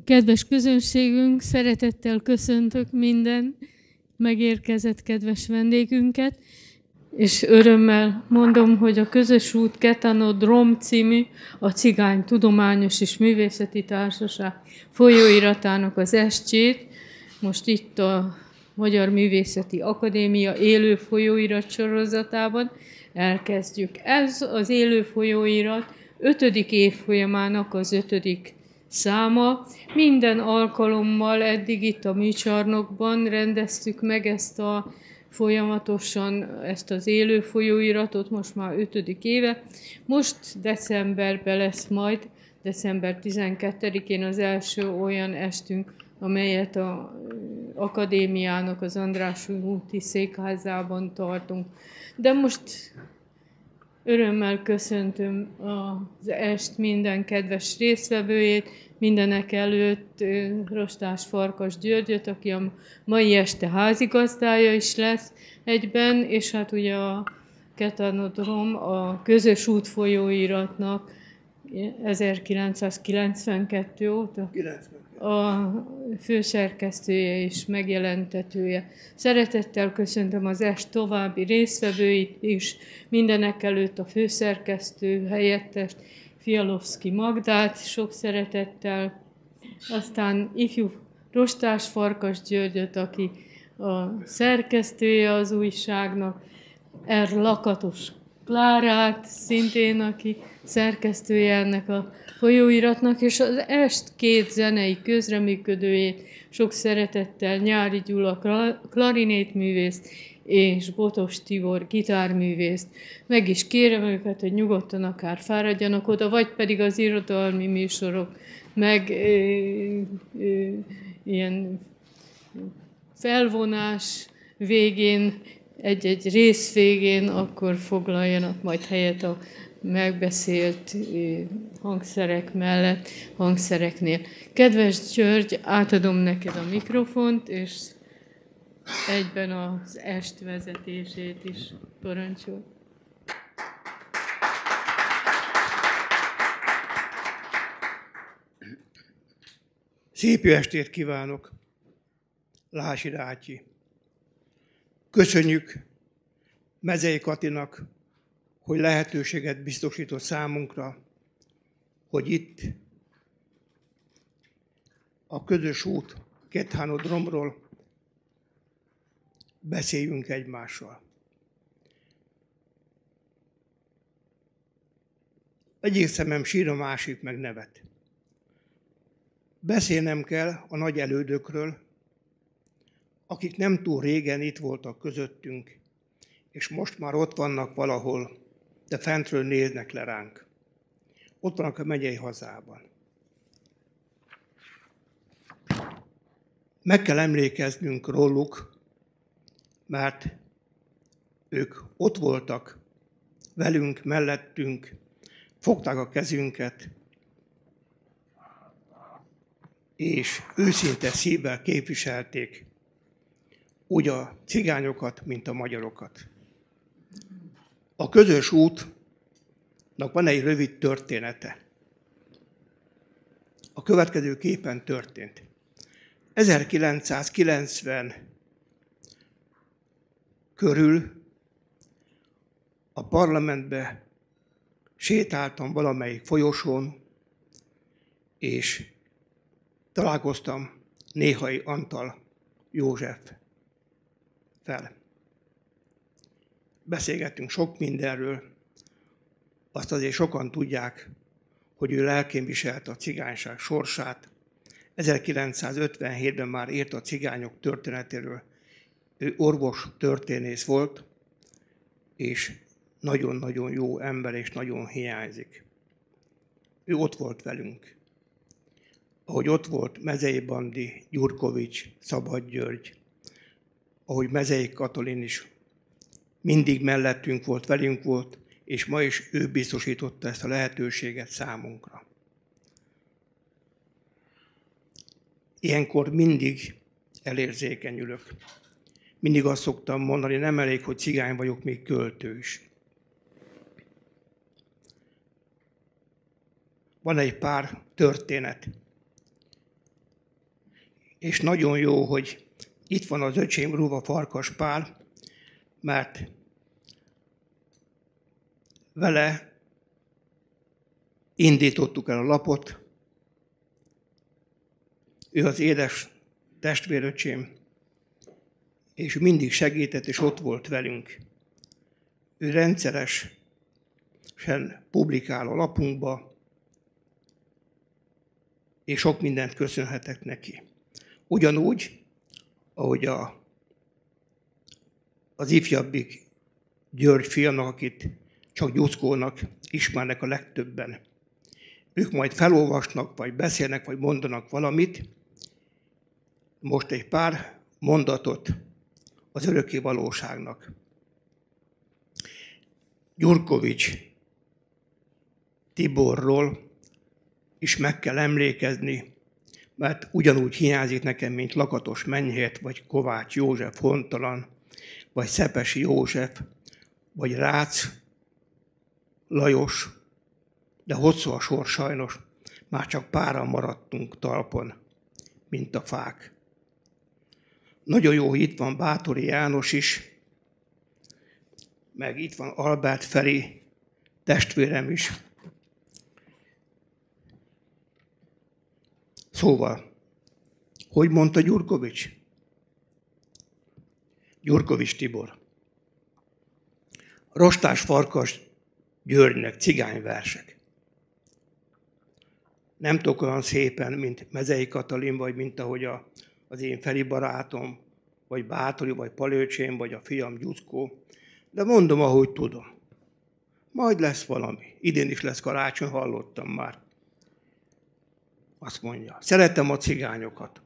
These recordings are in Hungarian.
Kedves közönségünk, szeretettel köszöntök minden megérkezett kedves vendégünket, és örömmel mondom, hogy a Közös út Ketanodrom című a Cigány Tudományos és Művészeti Társaság folyóiratának az estjét most itt a Magyar Művészeti Akadémia élő folyóirat sorozatában elkezdjük. Ez az élő folyóirat 5. évfolyamának az 5. száma. Minden alkalommal eddig itt a műcsarnokban rendeztük meg folyamatosan ezt az élő folyóiratot, most már 5. éve. Most decemberben lesz majd, december 12-én az első olyan estünk, amelyet az akadémiának az András úti székházában tartunk. De most örömmel köszöntöm az est minden kedves résztvevőjét, mindenek előtt Rostás Farkas Györgyöt, aki a mai este házigazdája is lesz egyben, és hát ugye a Ketanodrom, a Közös út folyóiratnak 1992 óta a főszerkesztője és megjelentetője. Szeretettel köszöntöm az est további résztvevőit is, mindenek előtt a főszerkesztő helyettest, Fialovszky Magdát, sok szeretettel, aztán ifjú Rostás Farkas Györgyöt, aki a szerkesztője az újságnak, Lakatos Klárát, szintén aki szerkesztője ennek a folyóiratnak, és az est két zenei közreműködőjét sok szeretettel Nyári Gyula klarinétművészt és Botos Tibor gitárművészt. Meg is kérem őket, hogy nyugodtan akár fáradjanak oda, vagy pedig az irodalmi műsorok meg ilyen felvonás végén, egy rész végén, akkor foglaljanak majd helyet a megbeszélt hangszerek mellett, hangszereknél. Kedves György, átadom neked a mikrofont, és egyben az est vezetését is parancsol. Szép jó estét kívánok, Lási Rátyi. Köszönjük Mezei Katinak, hogy lehetőséget biztosított számunkra, hogy itt a Közös út Ketanodromról beszéljünk egymással. Egyik szemem sír, a másik meg nevet. Beszélnem kell a nagy elődökről, akik nem túl régen itt voltak közöttünk, és most már ott vannak valahol, de fentről néznek le ránk. Ott vannak a megyei hazában. Meg kell emlékeznünk róluk, mert ők ott voltak velünk, mellettünk, fogták a kezünket, és őszinte szívvel képviselték úgy a cigányokat, mint a magyarokat. A Közös útnak van egy rövid története. A következő képen történt. 1990 körül a parlamentbe sétáltam valamelyik folyosón, és találkoztam Néhai Antal József fel. Beszélgettünk sok mindenről, azt azért sokan tudják, hogy ő lelkén viselte a cigányság sorsát. 1957-ben már írt a cigányok történetéről. Ő orvos történész volt, és nagyon-nagyon jó ember, és nagyon hiányzik. Ő ott volt velünk. Ahogy ott volt Mezei Bandi, Gyurkovics, Szabad György, ahogy Mezei Katalin is mindig mellettünk volt, velünk volt, és ma is ő biztosította ezt a lehetőséget számunkra. Ilyenkor mindig elérzékenyülök. Mindig azt szoktam mondani, nem elég, hogy cigány vagyok, még költő is. Van egy pár történet. És nagyon jó, hogy itt van az öcsém Ruva Farkas Pál, mert vele indítottuk el a lapot. Ő az édes testvéröcsém, és mindig segített, és ott volt velünk. Ő rendszeresen publikál a lapunkba, és sok mindent köszönhetek neki. Ugyanúgy, ahogy az ifjabbik György fiamnak, akit csak Gyuszkónak ismernek a legtöbben. Ők majd felolvasnak, vagy beszélnek, vagy mondanak valamit. Most egy pár mondatot az örökké valóságnak. Gyurkovics Tiborról is meg kell emlékezni, mert ugyanúgy hiányzik nekem, mint Lakatos Menyhért, vagy Kovács József Hontalan, vagy Szepesi József, vagy Rácz Lajos, de hosszú a sor sajnos, már csak páran maradtunk talpon, mint a fák. Nagyon jó, hogy itt van Báthori János is, meg itt van Albert Feri, testvérem is. Szóval, hogy mondta Gyurkovics? Gyurkovics Tibor. Rostás Farkas Györgynek cigányversek. Nem tudok olyan szépen, mint Mezei Katalin, vagy mint ahogy az én Feri barátom, vagy Báthori, vagy Palőcsém, vagy a fiam Gyuszkó, de mondom, ahogy tudom. Majd lesz valami. Idén is lesz karácsony, hallottam már. Azt mondja, szeretem a cigányokat.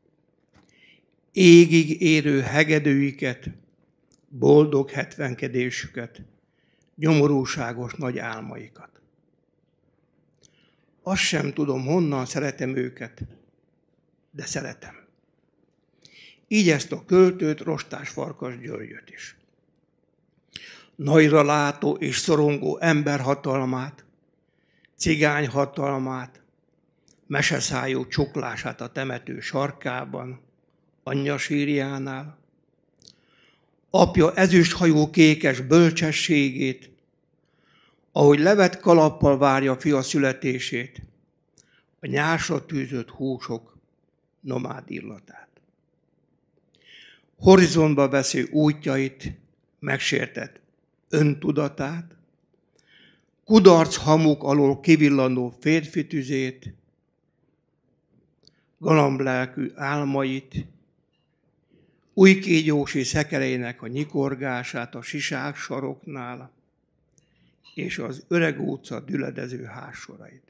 Égig érő hegedőiket, boldog hetvenkedésüket, nyomorúságos nagy álmaikat. Azt sem tudom, honnan szeretem őket, de szeretem. Így ezt a költőt, Rostás Farkas Györgyöt is. Nagyra látó és szorongó emberhatalmát, cigányhatalmát, meseszájú csuklását a temető sarkában, anyja sírjánál, apja ezüsthajó kékes bölcsességét, ahogy levet kalappal várja fia születését, a nyásra tűzött húsok nomád illatát. Horizontba veszi útjait, megsértett öntudatát, kudarc hamuk alól kivillanó férfi tüzét, galamblelkű álmait, új kígyósi szekereinek a nyikorgását a sisák saroknál, és az öreg utca düledező házsorait.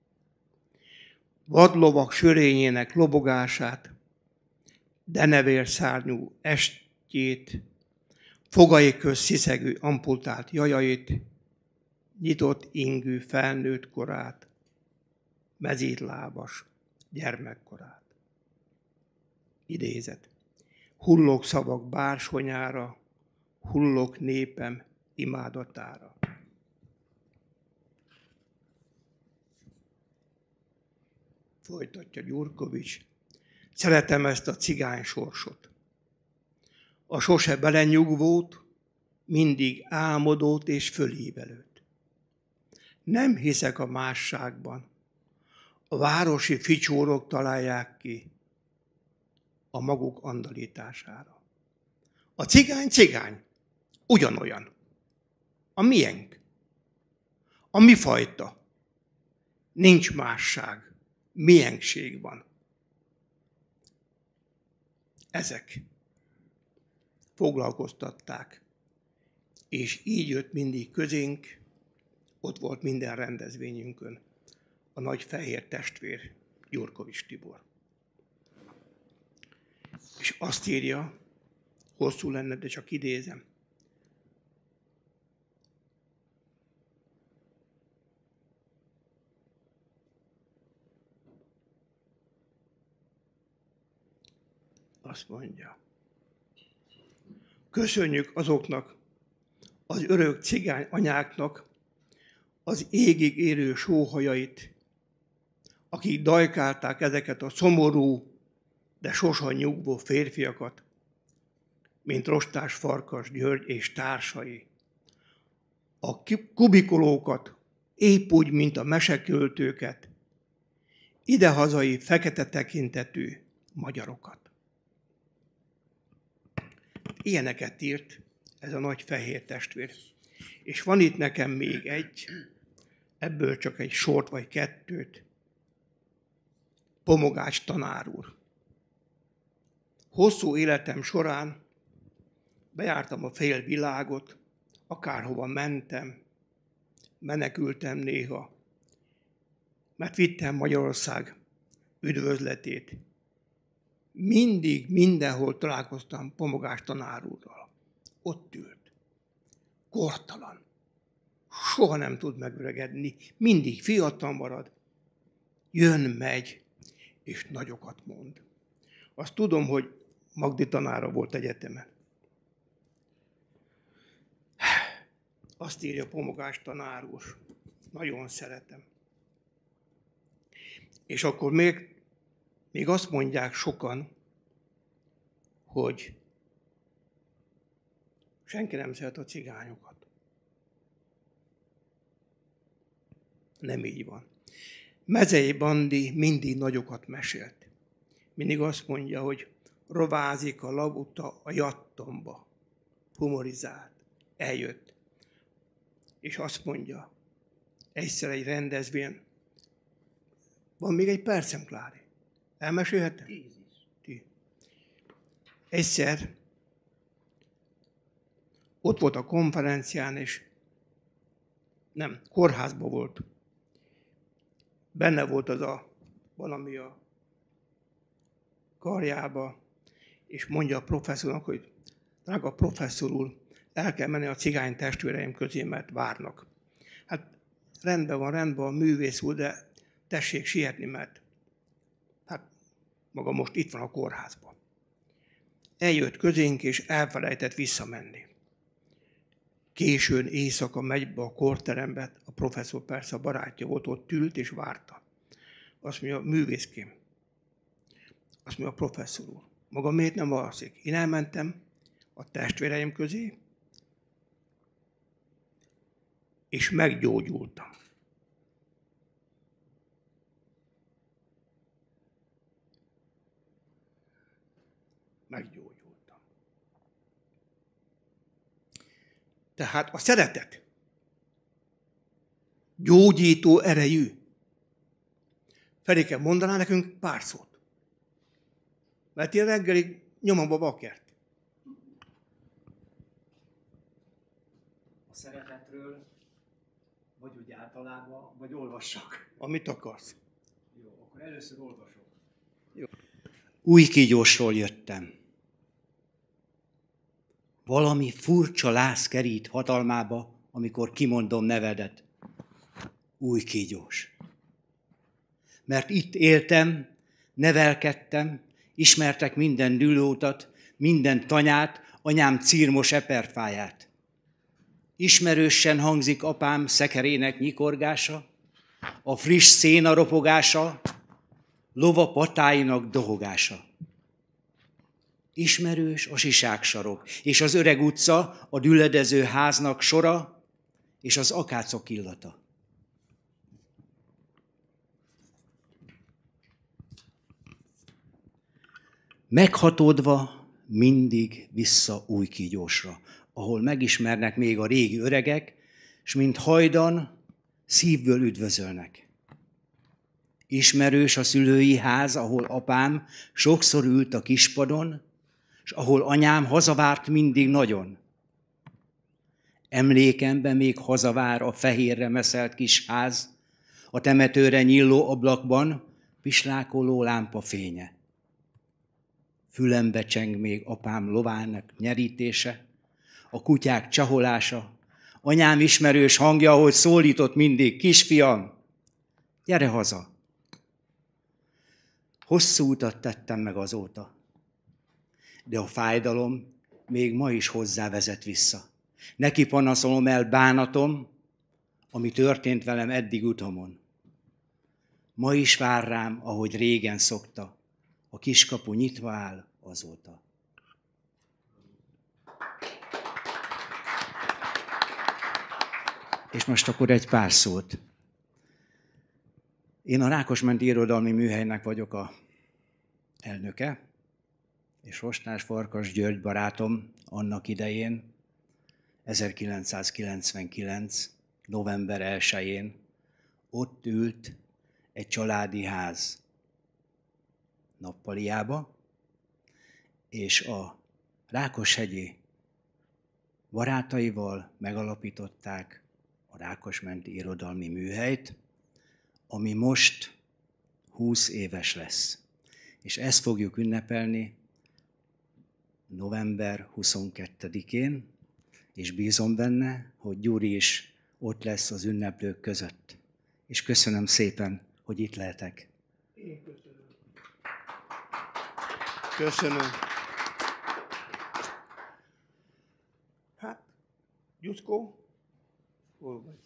Vadlovak sörényének lobogását, denevérszárnyú estjét, fogai köz sziszegő ampultált jajait, nyitott ingű felnőtt korát, mezítlábas gyermekkorát. Idézet. Hullok szavak bársonyára, hullok népem imádatára. Folytatja Gyurkovics. Szeretem ezt a cigány sorsot. A sose belenyugvót, mindig álmodót és fölívelőt. Nem hiszek a másságban. A városi ficsórok találják ki a maguk andalítására. A cigány, ugyanolyan. A miénk. A mi fajta. Nincs másság. Miénkség van. Ezek foglalkoztatták, és így jött mindig közénk, ott volt minden rendezvényünkön a nagy fehér testvér, Gyurkovics Tibor. És azt írja, hosszú lenne, de csak idézem. Azt mondja, köszönjük azoknak, az örök cigány anyáknak az égig érő sóhajait, akik dajkálták ezeket a szomorú, de sosan nyugvó férfiakat, mint Rostás Farkas György és társai. A kubikolókat, épp úgy, mint a meseköltőket, idehazai fekete tekintetű magyarokat. Ilyeneket írt ez a nagy fehér testvér. És van itt nekem még egy, ebből csak egy sort vagy kettőt. Pomogács tanár úr. Hosszú életem során bejártam a fél világot, akárhova mentem, menekültem néha, mert vittem Magyarország üdvözletét. Mindig, mindenhol találkoztam Pomogács tanár úrral. Ott ült. Kortalan. Soha nem tud megöregedni. Mindig fiatal marad. Jön, megy, és nagyokat mond. Azt tudom, hogy Magdi tanára volt egyetemen. Azt írja Pomogács tanár úr. Nagyon szeretem. És akkor még azt mondják sokan, hogy senki nem szeret a cigányokat. Nem így van. Mezei Bandi mindig nagyokat mesélt. Mindig azt mondja, hogy rovázik a labuta a jattomba. Humorizált. Eljött. És azt mondja, egyszer egy rendezvényen, van még egy percem, Klári. Elmesélhetem? 10 is. Egyszer ott volt a konferencián, és nem, kórházban volt. Benne volt az valami a karjába, és mondja a professzornak, hogy drága professzor úr, el kell menni a cigány testvéreim közé, mert várnak. Hát rendben van, művész úr, de tessék sietni, mert hát maga most itt van a kórházban. Eljött közénk, és elfelejtett visszamenni. Későn éjszaka megy be a kórterembe, a professzor persze a barátja volt, ott ült és várta. Azt mondja, művészkém. Azt mondja, a professzor úr, maga miért nem alszik? Én elmentem a testvéreim közé, és meggyógyultam. Meggyógyultam. Tehát a szeretet gyógyító erejű. Ferike, mondaná nekünk pár szót? Mert én reggelig nyomom a bakert. A szeretetről, vagy úgy általában, vagy olvassak. Amit akarsz. Jó, akkor először olvasok. Jó. Újkígyósról jöttem. Valami furcsa láz kerít hatalmába, amikor kimondom nevedet. Újkígyós. Mert itt éltem, nevelkedtem, ismertek minden dülótat, minden tanyát, anyám círmos eperfáját. Ismerősen hangzik apám szekerének nyikorgása, a friss széna ropogása, lova patáinak dohogása. Ismerős a siságsarok, és az öreg utca, a düledező háznak sora, és az akácok illata. Meghatódva mindig vissza Újkígyósra, ahol megismernek még a régi öregek, s mint hajdan szívből üdvözölnek. Ismerős a szülői ház, ahol apám sokszor ült a kispadon, s ahol anyám hazavárt mindig nagyon. Emlékemben még hazavár a fehérre meszelt kis ház, a temetőre nyíló ablakban pislákoló lámpafénye. Fülembe cseng még apám lovának nyerítése, a kutyák csaholása, anyám ismerős hangja, ahogy szólított mindig, kisfiam, gyere haza. Hosszú utat tettem meg azóta, de a fájdalom még ma is hozzávezet vissza. Neki panaszolom el bánatom, ami történt velem eddig utamon. Ma is vár rám, ahogy régen szokta, a kiskapu nyitva áll azóta. És most akkor egy pár szót. Én a Rákosmenti Irodalmi Műhelynek vagyok a elnöke, és Rostás Farkas György barátom annak idején, 1999. november 1-én ott ült egy családi ház nappaliába, és a Rákoshegyi barátaival megalapították a Rákosmenti Irodalmi Műhelyt, ami most 20 éves lesz. És ezt fogjuk ünnepelni november 22-én, és bízom benne, hogy Gyuri is ott lesz az ünneplők között. És köszönöm szépen, hogy itt lehetek. Én köszönöm. Köszönöm. Hát, Gyuszkó, hol vagy?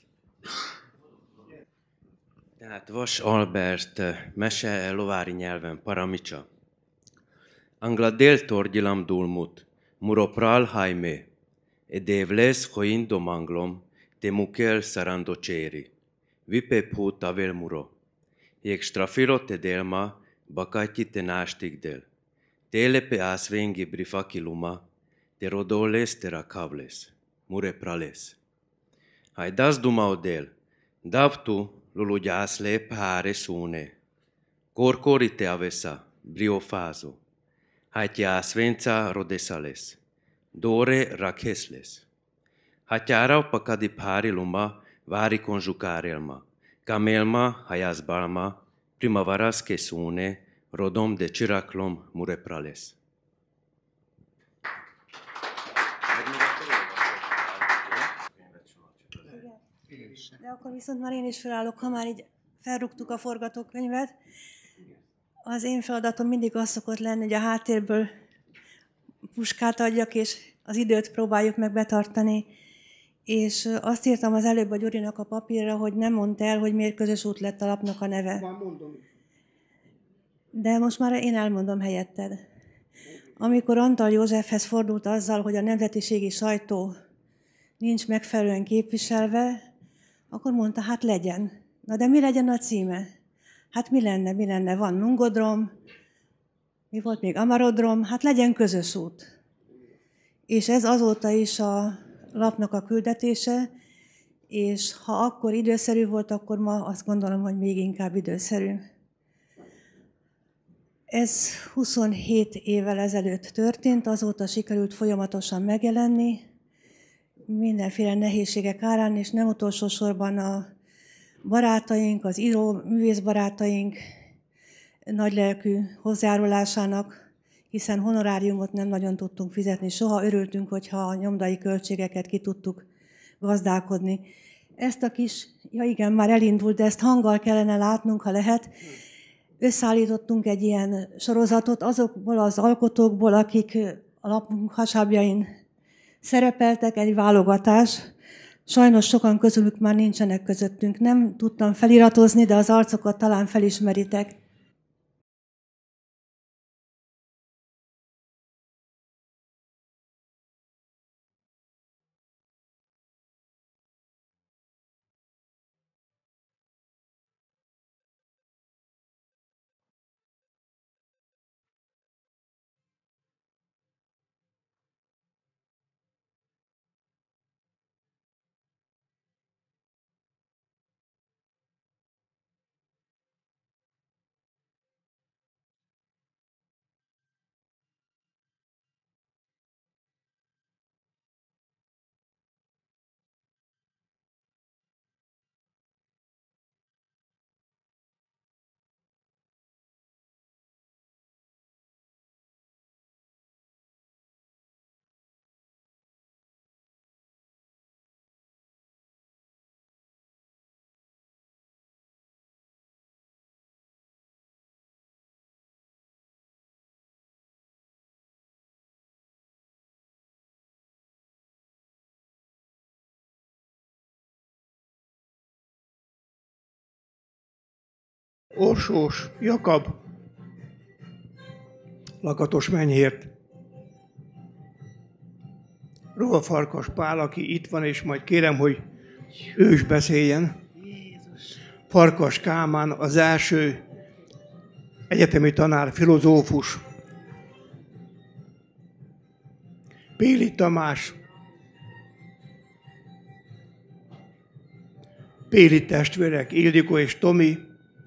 Tehát Vas Albert mese lovári nyelven paramicsa. Angla deltor gyilam dulmut, muropral haime, e devles hoin domanglom, te mukel sarando ceri, vipe pu tavel muro, jek strafilo te delma, bakati te nástig del, telepe asvengi brifakiluma, te rodoles te rakavles, mure prales. Haidas dumau del, davtu lulugiasle pare sune, corcorite avesa, briofazo, hatia svenza rodesales, dore rakesles. Hatiara pakadi pari luma, vari conjucarelma, camelma hayas balma, primavaras que sune, rodom de ciraclom mureprales. De akkor viszont már én is felállok, ha már így felrúgtuk a forgatókönyvet. Az én feladatom mindig az szokott lenni, hogy a háttérből puskát adjak, és az időt próbáljuk meg betartani. És azt írtam az előbb a Gyurinak a papírra, hogy nem mondta el, hogy miért közös út lett a lapnak a neve. Már mondom. De most már én elmondom helyetted. Amikor Antal Józsefhez fordult azzal, hogy a nemzetiségi sajtó nincs megfelelően képviselve, akkor mondta, hát legyen. Na de mi legyen a címe? Hát mi lenne? Van Mungodrom, mi volt még Amarodrom, hát legyen közös út. És ez azóta is a lapnak a küldetése, és ha akkor időszerű volt, akkor ma azt gondolom, hogy még inkább időszerű. Ez 27 évvel ezelőtt történt, azóta sikerült folyamatosan megjelenni, mindenféle nehézségek árán, és nem utolsó sorban a barátaink, az író művész barátaink nagylelkű hozzájárulásának, hiszen honoráriumot nem nagyon tudtunk fizetni, soha örültünk, hogyha a nyomdai költségeket ki tudtuk gazdálkodni. Ezt a kis, ja igen, már elindult, de ezt hanggal kellene látnunk, ha lehet. Összeállítottunk egy ilyen sorozatot azokból az alkotókból, akik a lapunk hasábjain szerepeltek, egy válogatás. Sajnos sokan közülük már nincsenek közöttünk. Nem tudtam feliratozni, de az arcokat talán felismeritek. Orsós, Jakab. Lakatos Menyhért, Rovafarkas Pál, aki itt van, és majd kérem, hogy ő is beszéljen. Farkas Kálmán, az első egyetemi tanár, filozófus. Péli Tamás, Péli testvérek, Ildikó és Tomi,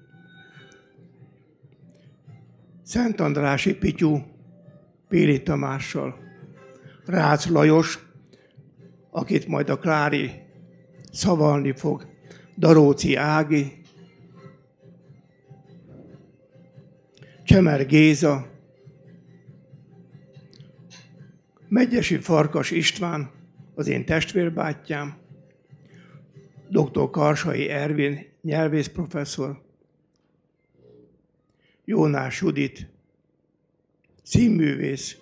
Szent Andrási Pityu, Péli Tamással, Rácz Lajos, akit majd a Klári szavalni fog, Daróci Ági, Csemer Géza, Megyesi Farkas István, az én testvérbátyám, dr. Karsai Ervin, nyelvészprofesszor, Jónás Judit, színművész,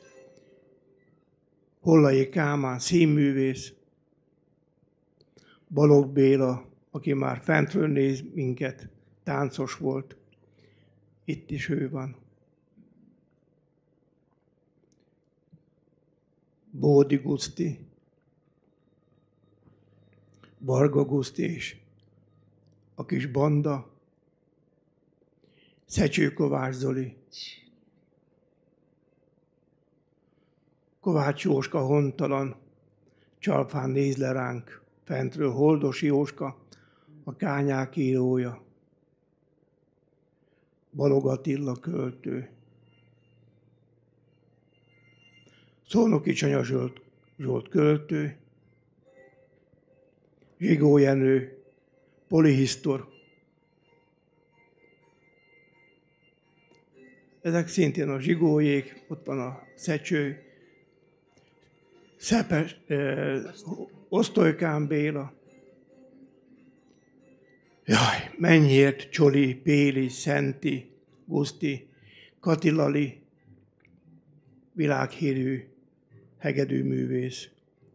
Hollai Kálmán, színművész, Balogh Béla, aki már fentről néz minket, táncos volt, itt is ő van. Bódi Guszti, Varga Guszti és a kis banda, Szecső Kovács Zoli, Kovács Jóska hontalan, csalfán néz le ránk, fentről Holdos Jóska, a Kányák írója, Balogh Attila költő, Szolnoki Csanya Zsolt költő, Zsigó Jenő, polihisztor. Ezek szintén a Zsigójék, ott van a Szecső, Szepes, Osztolykán Béla. Jaj, Menyhért, Csoli, Péli, Szenti, Guszti, Katilali, világhírű hegedűművész.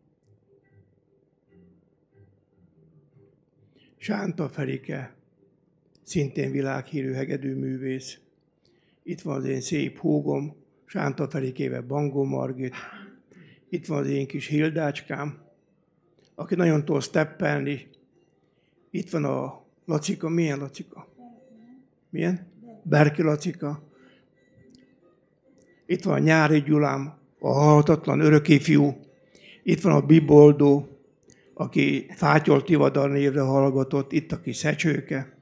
Sánta Ferike, szintén világhírű hegedűművész. Itt van az én szép húgom, Sánta Ferikével Bangó Margit. Itt van az én kis Hildácskám, aki nagyon tud steppelni. Itt van a Lacika, milyen Lacika? Milyen? Berki Lacika. Itt van a Nyári Gyulám, a halhatatlan örökifjú. Itt van a Biboldó, aki Fátyol Tivadar névre hallgatott, itt a kis Szecsőke.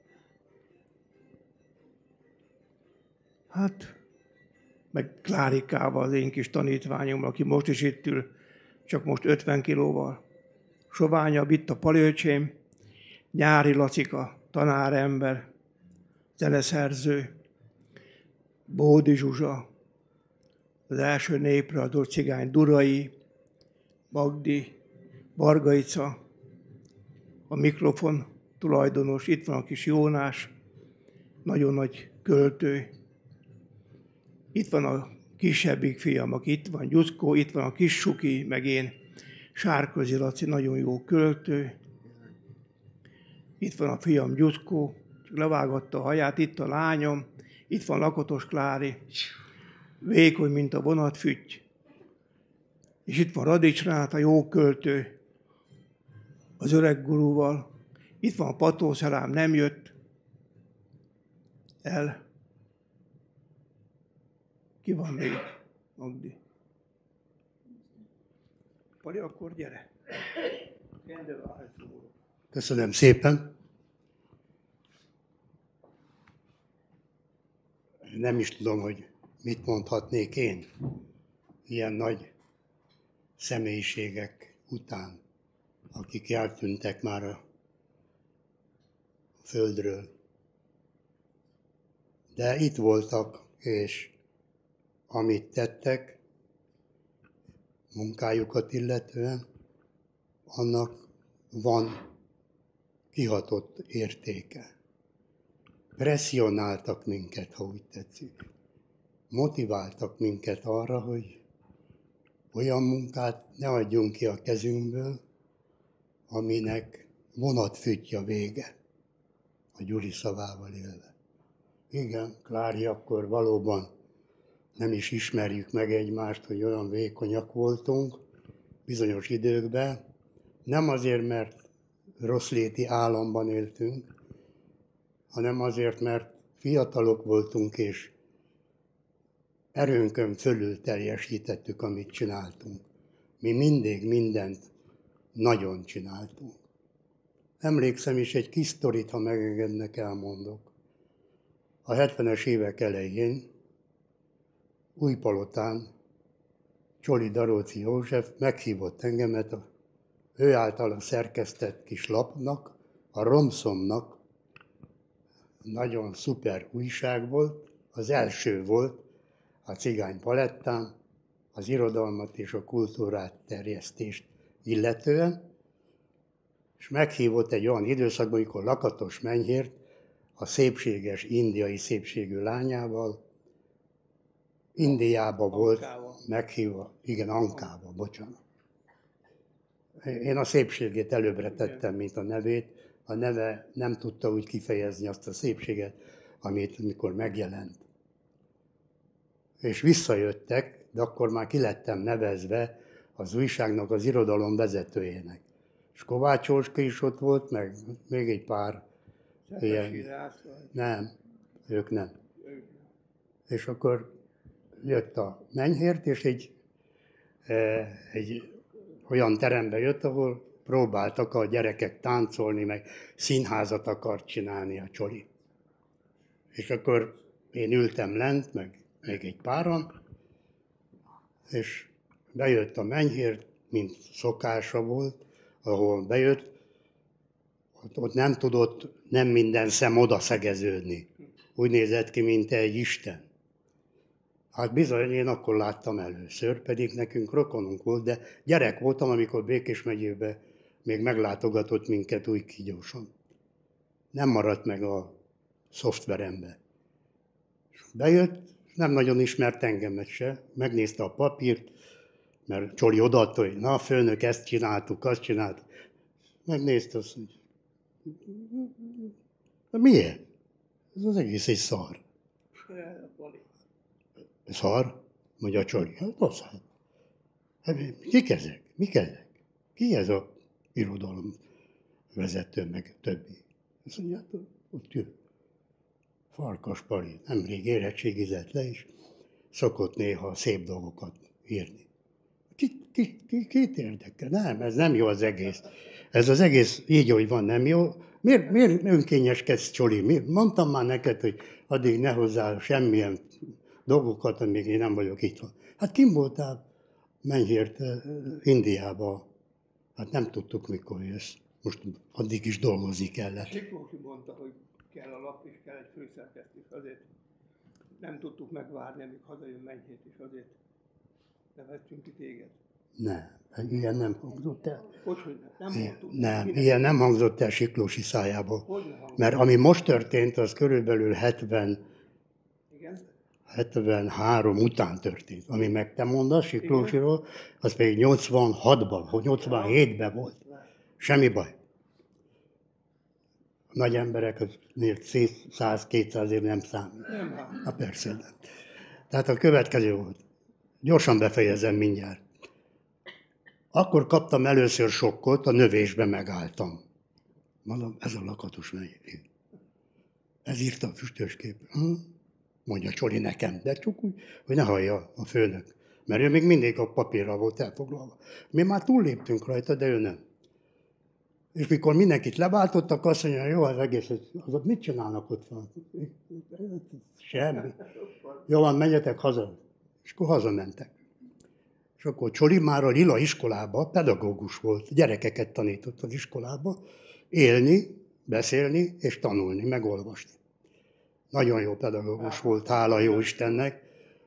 Hát, meg Klárikával, az én kis tanítványom, aki most is itt ül, csak most 50 kilóval. Soványabb, itt a Paliöcsém, Nyári Lacika, tanárember, zeneszerző, Bódi Zsuzsa, az első népre adott cigány Durai, Magdi, Bargaica, a mikrofon tulajdonos, itt van a kis Jónás, nagyon nagy költő. Itt van a kisebbik fiam, aki itt van, Gyuszkó, itt van a kis Suki, meg én, Sárközi Laci, nagyon jó költő. Itt van a fiam Gyuszkó, csak levágatta a haját, itt a lányom, itt van Lakatos Klári, vékony, mint a vonatfütty. És itt van Radics Ráta, jó költő, az öreg gurúval. Itt van a Patószerám, nem jött el. Ki van még, Magdi? Pali, akkor gyere. Köszönöm szépen. Nem is tudom, hogy mit mondhatnék én ilyen nagy személyiségek után, akik eltűntek már a földről. De itt voltak, és amit tettek, munkájukat illetően, annak van kihatott értéke. Presszionáltak minket, ha úgy tetszik. Motiváltak minket arra, hogy olyan munkát ne adjunk ki a kezünkből, aminek vonatfütty a vége, a Gyuri szavával élve. Igen, Klári akkor valóban nem is ismerjük meg egymást, hogy olyan vékonyak voltunk bizonyos időkben. Nem azért, mert rosszléti államban éltünk, hanem azért, mert fiatalok voltunk, és erőnkön fölül teljesítettük, amit csináltunk. Mi mindig mindent nagyon csináltunk. Emlékszem is, egy kis sztorit, ha megengednek, elmondok. A 70-es évek elején Újpalotán Csoli Daróci József meghívott engemet ő általa szerkesztett kis lapnak, a Romszomnak, nagyon szuper újság volt, az első volt a Cigány Palettán, az irodalmat és a kultúrát terjesztést illetően, és meghívott egy olyan időszakban, amikor Lakatos Menyhért a szépséges indiai szépségű lányával Indiába volt meghívva, igen, Ankába, bocsánat. Én a szépségét előbbre tettem, mint a nevét. A neve nem tudta úgy kifejezni azt a szépséget, amit mikor megjelent. És visszajöttek, de akkor már ki lettem nevezve az újságnak az irodalom vezetőjének. És Kovács Jóska is ott volt, meg még egy pár ilyen. Nem, ők nem. És akkor jött a Menyhért, és egy olyan terembe jött, ahol próbáltak a gyerekek táncolni, meg színházat akart csinálni a Csoli. És akkor én ültem lent, meg még egy páran, és bejött a Menyhért, mint szokása volt, ahol bejött, ott nem tudott nem minden szem odaszegeződni. Úgy nézett ki, mint egy isten. Hát bizony, én akkor láttam először, pedig nekünk rokonunk volt, de gyerek voltam, amikor Békés megyében még meglátogatott minket Újkígyóson. Nem maradt meg a szoftverembe. Bejött, nem nagyon ismert engemet se, megnézte a papírt, mert Csoli odaadta, hogy na, főnök, ezt csináltuk, azt csináltuk. Megnézte azt, hogy miért? Ez az egész egy szar. Szar? Mondja a Csoli. Hát, kik ezek? Mik ezek? Ki ez a irodalom vezető, meg többi? Azt mondja, hát ott jön. Farkas Pali, nemrég érettségizett le is, szokott néha szép dolgokat írni. Kit érdekel? Nem, ez nem jó az egész. Ez az egész így, hogy van, nem jó. Miért önkényeskedsz, Csoli? Mondtam már neked, hogy addig ne hozzá semmilyen dolgokat, amíg én nem vagyok itt. Hát kim voltál? Menyhért Indiába. Hát nem tudtuk, mikor jössz. Most addig is dolgozni kellett. Siklósi mondta, hogy kell a lap és kell egy főszerkesztés. Azért nem tudtuk megvárni, amíg hazajön Menyhért, és azért neveztünk ki téged. Nem, ilyen nem hangzott el. Hogyhogy nem mondtuk. Nem, ilyen nem hangzott el Siklósi szájából. Mert ami most történt, az körülbelül 73 után történt. Ami meg te mondasz Siklósiról, az pedig 86-ban, 87-ben volt. Semmi baj. A nagy embereknél 100-200 év nem számít. Na persze nem. Tehát a következő volt. Gyorsan befejezem mindjárt. Akkor kaptam először sokkot, a növésbe megálltam. Mondom, ez a Lakatos Menyhért. Ez írta a füstöskép. Mondja Csoli nekem, de csak úgy, hogy ne hallja a főnök. Mert ő még mindig a papírral volt elfoglalva. Mi már túlléptünk rajta, de ő nem. És mikor mindenkit leváltottak, azt mondja, jó, az egész, azok mit csinálnak ott van? Semmi. Jó van, menjetek haza. És akkor hazamentek. És akkor Csoli már a Lila iskolában pedagógus volt, gyerekeket tanított az iskolába, élni, beszélni és tanulni, megolvasni. Nagyon jó pedagógus volt, hála jó Istennek.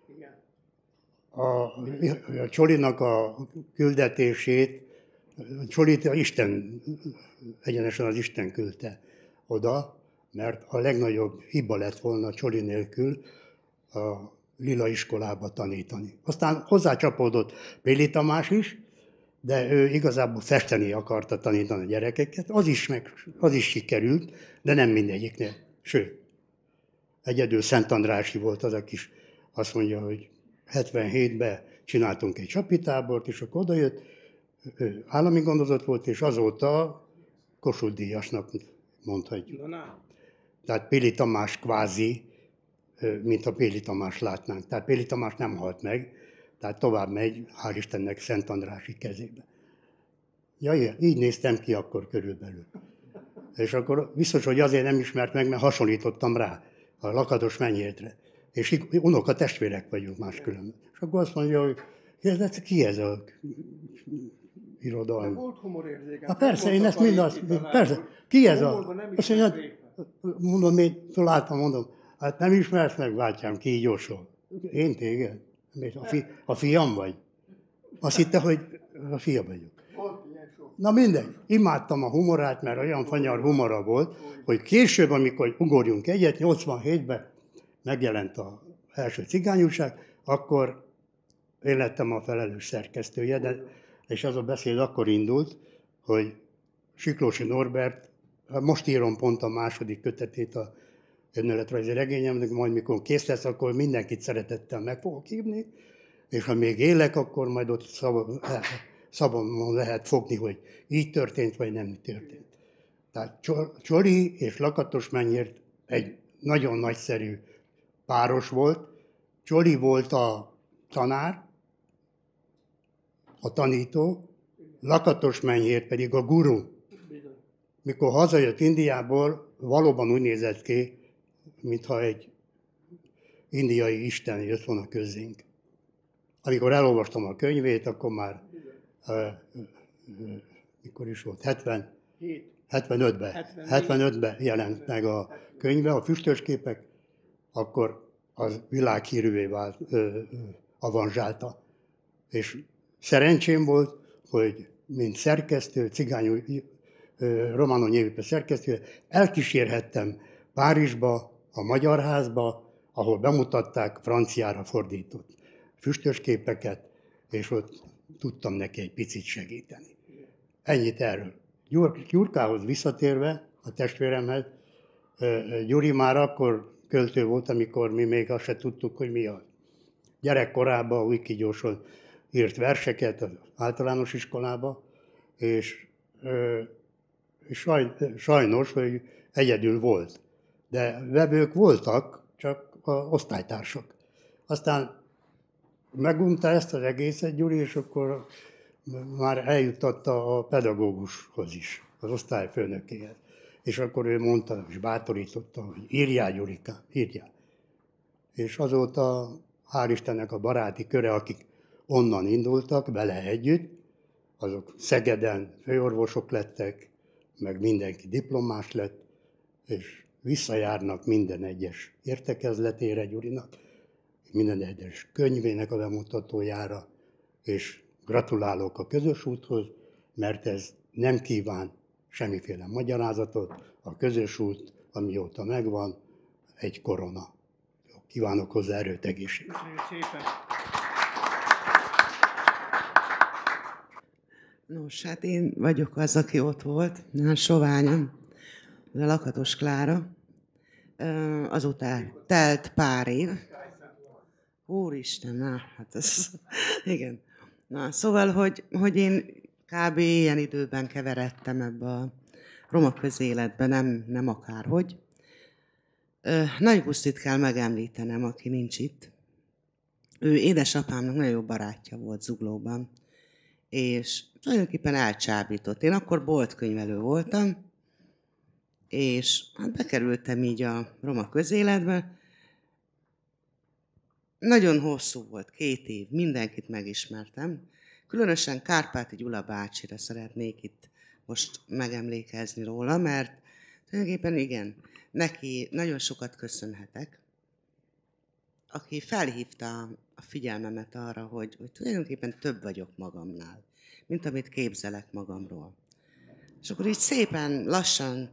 A Csolinak a küldetését, Csolit egyenesen az Isten küldte oda, mert a legnagyobb hiba lett volna Csoli nélkül a Lila iskolába tanítani. Aztán hozzácsapódott Péli Tamás is, de ő igazából festeni akarta tanítani a gyerekeket, az is sikerült, de nem mindegyiknél. Sőt, egyedül Szent Andrássy volt az, aki azt mondja, hogy 77-ben csináltunk egy csapitábort, és akkor odajött, állami gondozott volt, és azóta Kossuth díjasnak mondhatjuk. Tehát Péli Tamás kvázi, mint a Péli Tamás látnánk. Tehát Péli Tamás nem halt meg, tehát tovább megy, hál' Istennek, Szent Andrássy kezébe. Ja, így néztem ki akkor körülbelül. És akkor biztos, hogy azért nem ismert meg, mert hasonlítottam rá a Lakatos Menyértre. És unoka testvérek vagyunk máskülönben. És akkor azt mondja, hogy ki ez a irodalom? Volt humorérzéken. Hát persze, én ezt mind persze. Ki ez a? Azt mondja, mondom, én találtam, mondom, hát nem ismersz meg, bátyám, ki így jósol. Én téged? A fiam vagy? Azt hitte, hogy a fia vagyok. Na mindegy, imádtam a humorát, mert olyan fanyar humora volt, hogy később, amikor ugorjunk egyet, 87-ben megjelent az első cigányújság, akkor én lettem a felelős szerkesztője, és az a beszéd akkor indult, hogy Siklósi Norbert, most írom pont a második kötetét a önéletrajzi regényemnek, majd mikor kész lesz, akkor mindenkit szeretettel meg fogok hívni, és ha még élek, akkor majd ott szabadon lehet fogni, hogy így történt, vagy nem történt. Tehát Csoli és Lakatos Menyér egy nagyon nagyszerű páros volt. Csoli volt a tanár, a tanító, Lakatos Menyér pedig a guru. Mikor hazajött Indiából, valóban úgy nézett ki, mintha egy indiai isten jött volna közénk. Amikor elolvastam a könyvét, akkor már mikor is volt? 75-ben jelent meg a könyve, a Füstösképek, akkor az világhírűvé vált, avanzsálta. És szerencsém volt, hogy mint szerkesztő, Romano Nyévipe szerkesztő, elkísérhettem Párizsba, a Magyar Házba, ahol bemutatták franciára fordított füstösképeket, és ott tudtam neki egy picit segíteni. Ennyit erről. Gyurkához visszatérve, a testvéremhez, Gyuri már akkor költő volt, amikor mi még azt se tudtuk, hogy mi az. Gyerekkorában úgy kigyorsan írt verseket az általános iskolába, és sajnos, hogy egyedül volt. De vevők voltak, csak osztálytársak. Aztán megunta ezt az egészet Gyuri, és akkor már eljuttatta a pedagógushoz is, az osztályfőnökéhez. És akkor ő mondta, és bátorította, hogy írjál, Gyurika, írjál. És azóta, hál' Istennek a baráti köre, akik onnan indultak vele együtt, azok Szegeden főorvosok lettek, meg mindenki diplomás lett, és visszajárnak minden egyes értekezletére Gyurinak, minden egyes könyvének a bemutatójára, és gratulálok a közös úthoz, mert ez nem kíván semmiféle magyarázatot, a közös út, amióta megvan, egy korona. Kívánok hozzá erőt, egészséget. Nos, hát én vagyok az, aki ott volt, a soványom, a Lakatos Klára. Azután telt pár év. Úristen, na, hát ez, igen. Na, szóval, hogy én kb. Ilyen időben keveredtem ebbe a roma közéletbe, nem akárhogy. Nagy Gusztit kell megemlítenem, aki nincs itt. Ő édesapámnak nagyon jó barátja volt Zuglóban, és tulajdonképpen elcsábított. Én akkor boltkönyvelő voltam, és hát bekerültem így a roma közéletbe. Nagyon hosszú volt, 2 év, mindenkit megismertem. Különösen Kárpáti Gyula bácsira szeretnék itt most megemlékezni róla, mert tulajdonképpen igen, neki nagyon sokat köszönhetek, aki felhívta a figyelmemet arra, hogy tulajdonképpen több vagyok magamnál, mint amit képzelek magamról. És akkor így szépen lassan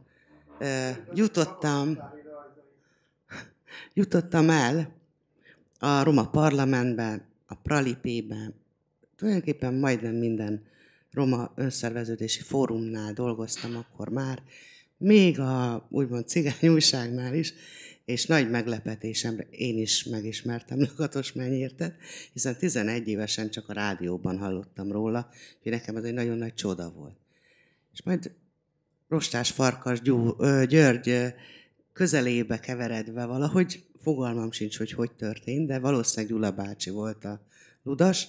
jutottam el a roma parlamentbe, a Pralipébe, tulajdonképpen majdnem minden roma önszerveződési fórumnál dolgoztam akkor már, még a úgymond cigány újságnál is, és nagy meglepetésemre én is megismertem Lakatos Menyértet, hiszen 11 évesen csak a rádióban hallottam róla, hogy nekem ez egy nagyon nagy csoda volt. És majd Rostás Farkas György közelébe keveredve valahogy, fogalmam sincs, hogy történt, de valószínűleg Gyula bácsi volt a ludas.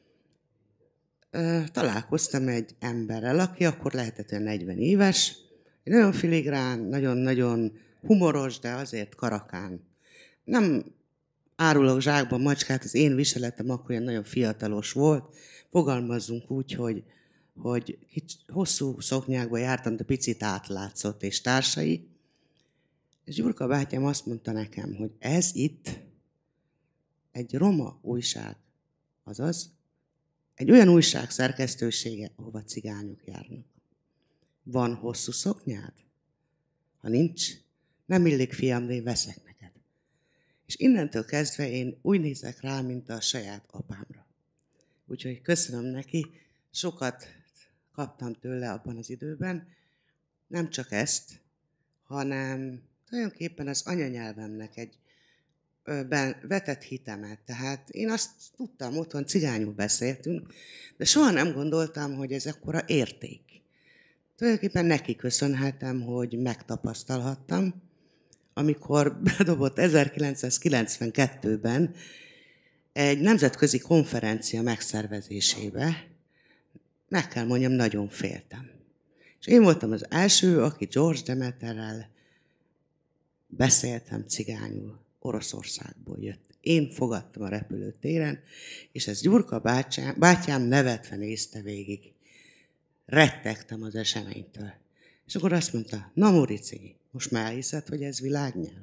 Találkoztam egy emberrel, aki akkor lehetett olyan 40 éves, nagyon filigrán, nagyon-nagyon humoros, de azért karakán. Nem árulok zsákban macskát, az én viseletem akkor ilyen nagyon fiatalos volt. Fogalmazzunk úgy, hogy hosszú szoknyákba jártam, de picit átlátszott, és társai. És Gyurka bátyám azt mondta nekem, hogy ez itt egy roma újság, azaz egy olyan újság szerkesztősége, ahova cigányok járnak. Van hosszú szoknyád? Ha nincs, nem illik, fiam, de én veszek neked. És innentől kezdve én úgy nézek rá, mint a saját apámra. Úgyhogy köszönöm neki, sokat kaptam tőle abban az időben, nem csak ezt, hanem tulajdonképpen az anyanyelvemnek egy vetett hitemet. Tehát én azt tudtam, otthon cigányul beszéltünk, de soha nem gondoltam, hogy ez akkora érték. Tulajdonképpen neki köszönhetem, hogy megtapasztalhattam, amikor bedobott 1992-ben egy nemzetközi konferencia megszervezésébe, meg kell mondjam, nagyon féltem. És én voltam az első, aki George Demeterrel beszéltem cigányul. Oroszországból jött. Én fogadtam a repülőtéren, és ez Gyurka bátyám nevetve nézte végig. Rettegtem az eseménytől. És akkor azt mondta, na Murici, most már elhiszed, hogy ez világnyelv?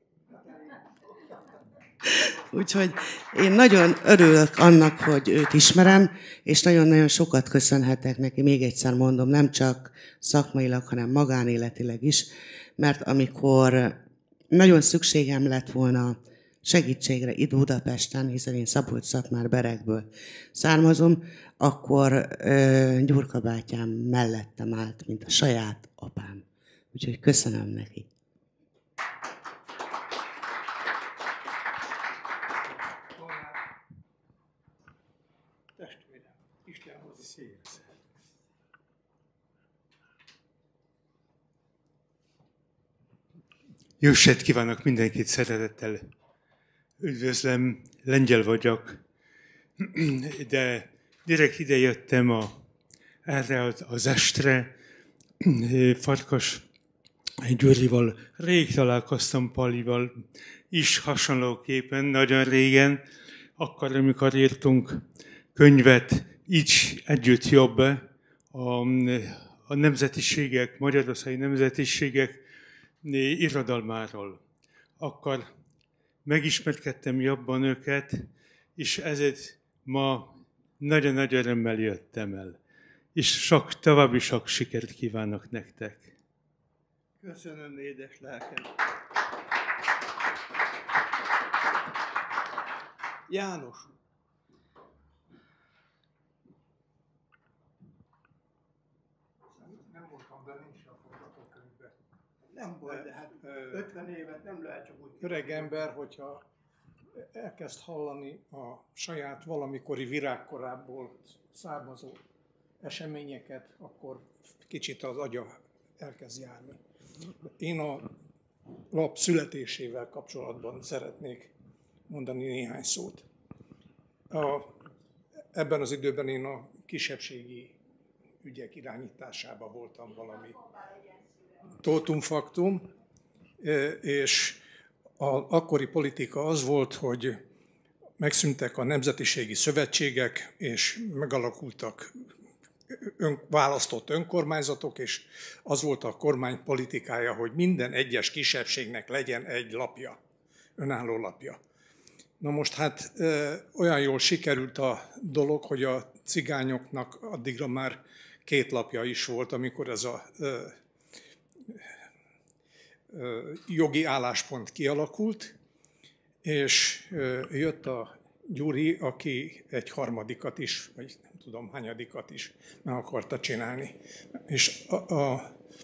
Úgyhogy én nagyon örülök annak, hogy őt ismerem, és nagyon-nagyon sokat köszönhetek neki, még egyszer mondom, nem csak szakmailag, hanem magánéletileg is, mert amikor nagyon szükségem lett volna segítségre itt Budapesten, hiszen én Szabolcs-Szatmár-Berekből származom, akkor Gyurka bátyám mellettem állt, mint a saját apám. Úgyhogy köszönöm neki. Testvérem, Isten hozni széles. Jó estét kívánok mindenkit, szeretettel üdvözlöm, lengyel vagyok, de direkt ide jöttem erre az estre. Farkas Gyurival rég találkoztam, Palival is hasonlóképpen, nagyon régen, akkor, amikor írtunk könyvet, így együtt jobb a nemzetiségek, magyarországi nemzetiségek irodalmáról. Akkor megismerkedtem jobban őket, és ezért ma nagyon nagy örömmel jöttem el. És további sok sikert kívánok nektek. Köszönöm, édes lelkem. János. Nem voltam, de nincs a forgatókönyvben. Nem baj, de hát 50 évet nem lehet csak úgy. Öreg ember, hogyha elkezd hallani a saját valamikori virágkorából származó eseményeket, akkor kicsit az agya elkezd járni. Én a lap születésével kapcsolatban szeretnék mondani néhány szót. Ebben az időben én a kisebbségi ügyek irányításában voltam valami totum faktum, és az akkori politika az volt, hogy megszűntek a nemzetiségi szövetségek, és megalakultak választott önkormányzatok, és az volt a kormány politikája, hogy minden egyes kisebbségnek legyen egy lapja, önálló lapja. Na most hát olyan jól sikerült a dolog, hogy a cigányoknak addigra már 2 lapja is volt, amikor ez a jogi álláspont kialakult, és jött a Gyuri, aki egy harmadikat is, vagy nem tudom hányadikat is meg akarta csinálni. És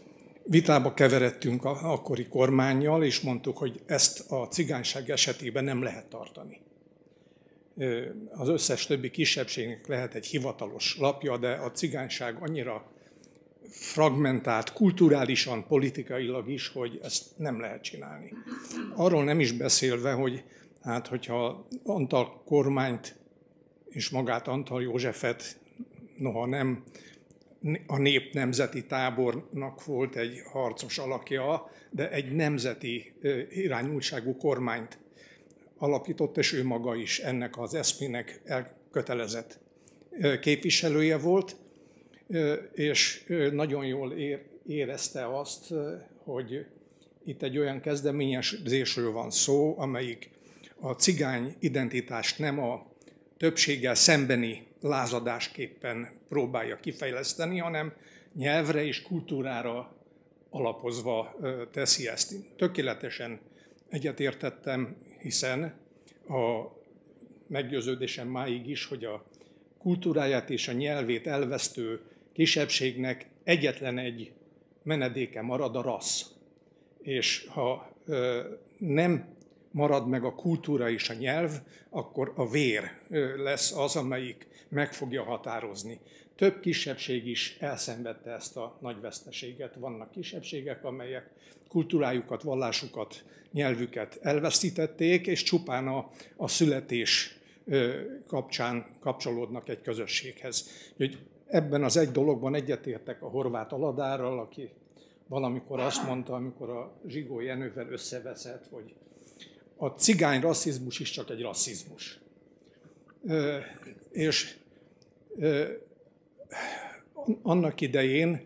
vitába keveredtünk az akkori kormánnyal, és mondtuk, hogy ezt a cigányság esetében nem lehet tartani. Az összes többi kisebbségnek lehet egy hivatalos lapja, de a cigányság annyira fragmentált, kulturálisan, politikailag is, hogy ezt nem lehet csinálni. Arról nem is beszélve, hogy hát, hogyha Antal kormányt és magát Antal Józsefet, noha nem a nép nemzeti tábornak volt egy harcos alakja, de egy nemzeti irányultságú kormányt alapított, és ő maga is ennek az eszmének elkötelezett képviselője volt, és nagyon jól érezte azt, hogy itt egy olyan kezdeményezésről van szó, amelyik a cigány identitást nem a többséggel szembeni lázadásképpen próbálja kifejleszteni, hanem nyelvre és kultúrára alapozva teszi ezt. Tökéletesen egyetértettem, hiszen a meggyőződésem máig is, hogy a kultúráját és a nyelvét elvesztő kisebbségnek egyetlen egy menedéke marad, a rassz. És ha nem marad meg a kultúra és a nyelv, akkor a vér lesz az, amelyik meg fogja határozni. Több kisebbség is elszenvedte ezt a nagy veszteséget. Vannak kisebbségek, amelyek kultúrájukat, vallásukat, nyelvüket elvesztítették, és csupán a születés kapcsán kapcsolódnak egy közösséghez. Úgyhogy ebben az egy dologban egyetértek a Horváth Aladárral, aki valamikor azt mondta, amikor a Zsigó Jenővel összeveszett, hogy a cigány rasszizmus is csak egy rasszizmus. És annak idején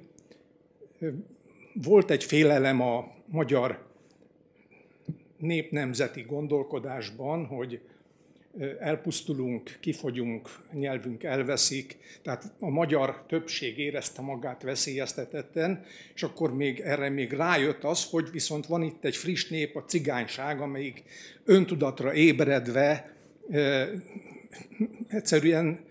volt egy félelem a magyar népnemzeti gondolkodásban, hogy elpusztulunk, kifogyunk, nyelvünk elveszik, tehát a magyar többség érezte magát veszélyeztetetten, és akkor erre még rájött az, hogy viszont van itt egy friss nép, a cigányság, amelyik öntudatra ébredve egyszerűen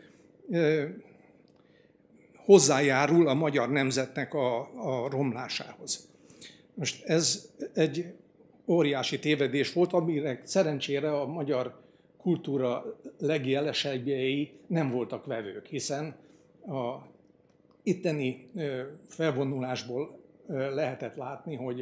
hozzájárul a magyar nemzetnek a romlásához. Most ez egy óriási tévedés volt, amire szerencsére a magyar kultúra legjelesebbjei nem voltak vevők, hiszen a itteni felvonulásból lehetett látni, hogy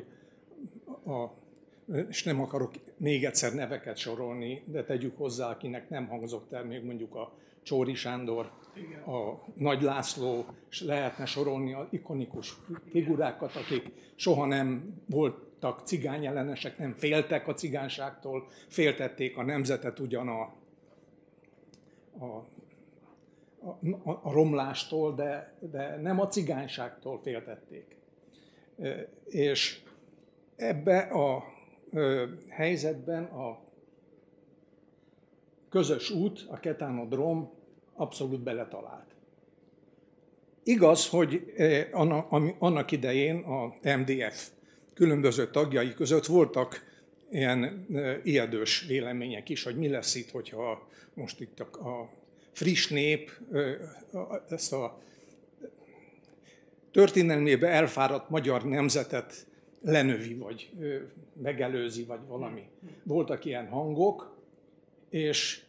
és nem akarok még egyszer neveket sorolni, de tegyük hozzá, akinek nem hangzott el még mondjuk a Csóri Sándor, a Nagy László, és lehetne sorolni az ikonikus figurákat, akik soha nem voltak cigányellenesek, nem féltek a cigányságtól, féltették a nemzetet ugyan a romlástól, de nem a cigányságtól féltették. És ebbe a helyzetben a közös út, a Ketánodrom abszolút beletalált. Igaz, hogy annak idején a MDF különböző tagjai között voltak ilyen ijedős vélemények is, hogy mi lesz itt, hogyha most itt a friss nép ezt a történelmébe elfáradt magyar nemzetet lenövi, vagy megelőzi, vagy valami. Voltak ilyen hangok, és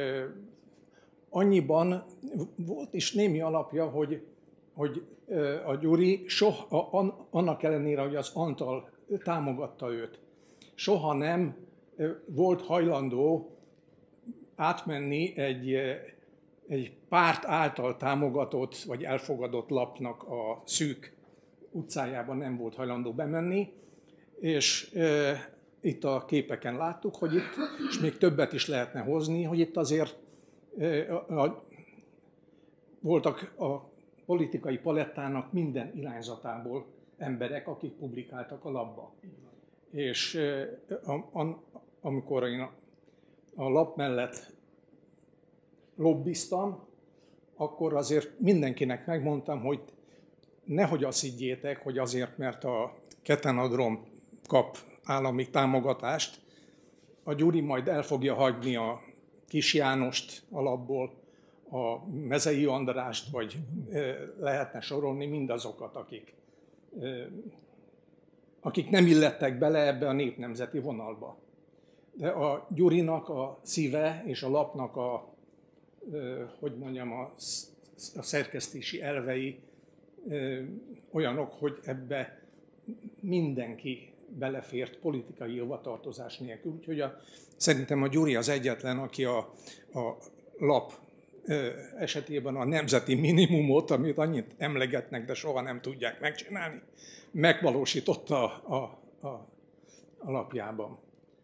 annyiban volt is némi alapja, hogy a Gyuri annak ellenére, hogy az Antal támogatta őt, soha nem volt hajlandó átmenni egy párt által támogatott vagy elfogadott lapnak a szűk utcájában, nem volt hajlandó bemenni, és itt a képeken láttuk, hogy itt, és még többet is lehetne hozni, hogy itt azért voltak a politikai palettának minden irányzatából emberek, akik publikáltak a lapba. És amikor én a lap mellett lobbiztam, akkor azért mindenkinek megmondtam, hogy nehogy azt higgyétek, hogy azért, mert a Ketánodrom kap állami támogatást, a Gyuri majd el fogja hagyni a Kis Jánost alapból, a Mezei Andrást, vagy lehetne sorolni mindazokat, akik akik nem illettek bele ebbe a népnemzeti vonalba. De a Gyurinak a szíve és a lapnak a szerkesztési elvei olyanok, hogy ebbe mindenki belefért politikai hovatartozás nélkül. Úgyhogy szerintem a Gyuri az egyetlen, aki a lap esetében a nemzeti minimumot, amit annyit emlegetnek, de soha nem tudják megcsinálni, megvalósította a lapjában.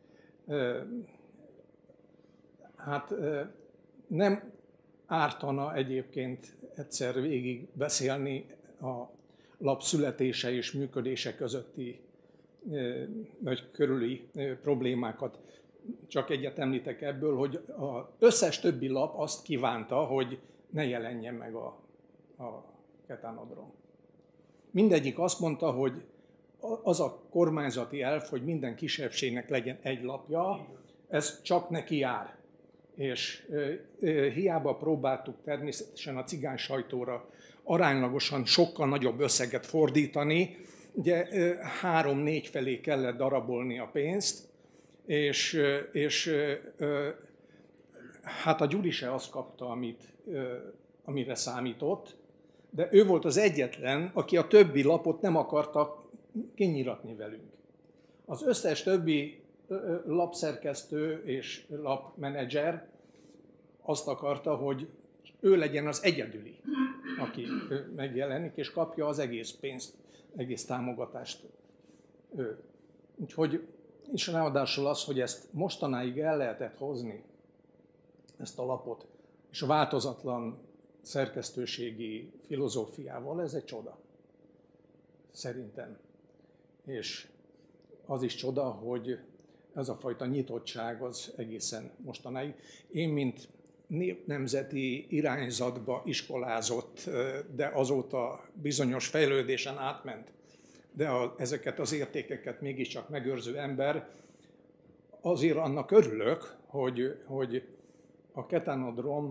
Hát nem ártana egyébként egyszer végig beszélni a lap születése és működése közötti vagy körüli problémákat. Csak egyet említek ebből, hogy az összes többi lap azt kívánta, hogy ne jelenjen meg a Ketánodron. Mindegyik azt mondta, hogy az a kormányzati elv, hogy minden kisebbségnek legyen egy lapja, ez csak neki jár. És hiába próbáltuk természetesen a cigány sajtóra aránylagosan sokkal nagyobb összeget fordítani, ugye 3-4 felé kellett darabolni a pénzt, és hát a Gyuri se azt kapta, amire számított, de ő volt az egyetlen, aki a többi lapot nem akarta kinyiratni velünk. Az összes többi lapszerkesztő és lapmenedzser azt akarta, hogy ő legyen az egyedüli, aki megjelenik, és kapja az egész pénzt, egész támogatást ő. Úgyhogy, és ráadásul az, hogy ezt mostanáig el lehetett hozni, ezt a lapot, és a változatlan szerkesztőségi filozófiával, ez egy csoda. Szerintem. És az is csoda, hogy ez a fajta nyitottság az egészen mostanáig. Én, mint népnemzeti irányzatba iskolázott, de azóta bizonyos fejlődésen átment, de ezeket az értékeket mégiscsak megőrző ember, azért annak örülök, hogy a Ketánodron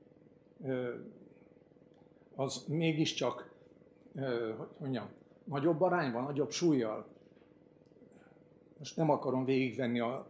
az mégiscsak, hogy mondjam, nagyobb arányban, nagyobb súllyal. Most nem akarom végigvenni a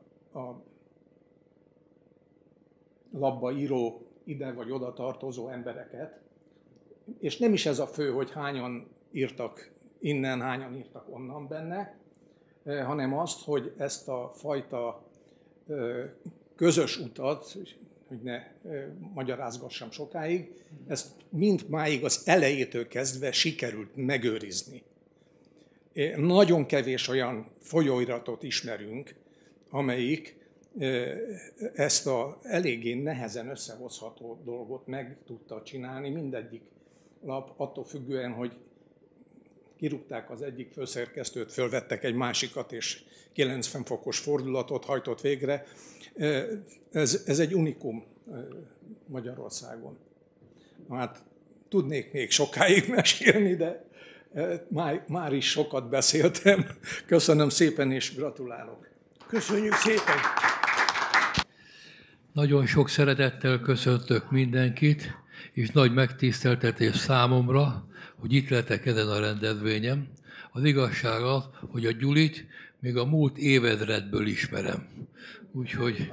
labba író ide vagy oda tartozó embereket, és nem is ez a fő, hogy hányan írtak innen, hányan írtak onnan benne, hanem azt, hogy ezt a fajta közös utat, hogy ne magyarázgassam sokáig, ezt mindmáig az elejétől kezdve sikerült megőrizni. Nagyon kevés olyan folyóiratot ismerünk, amelyik ezt a eléggé nehezen összehozható dolgot meg tudta csinálni. Mindegyik lap attól függően, hogy kirúgták az egyik főszerkesztőt, fölvettek egy másikat, és 90 fokos fordulatot hajtott végre. Ez egy unikum Magyarországon. Hát tudnék még sokáig mesélni, de már is sokat beszéltem. Köszönöm szépen, és gratulálok. Köszönjük szépen! Nagyon sok szeretettel köszöntök mindenkit, és nagy megtiszteltetés számomra, hogy itt lehetek ezen a rendezvényen. Az igazság az, hogy a Gyulit még a múlt évezredből ismerem. Úgyhogy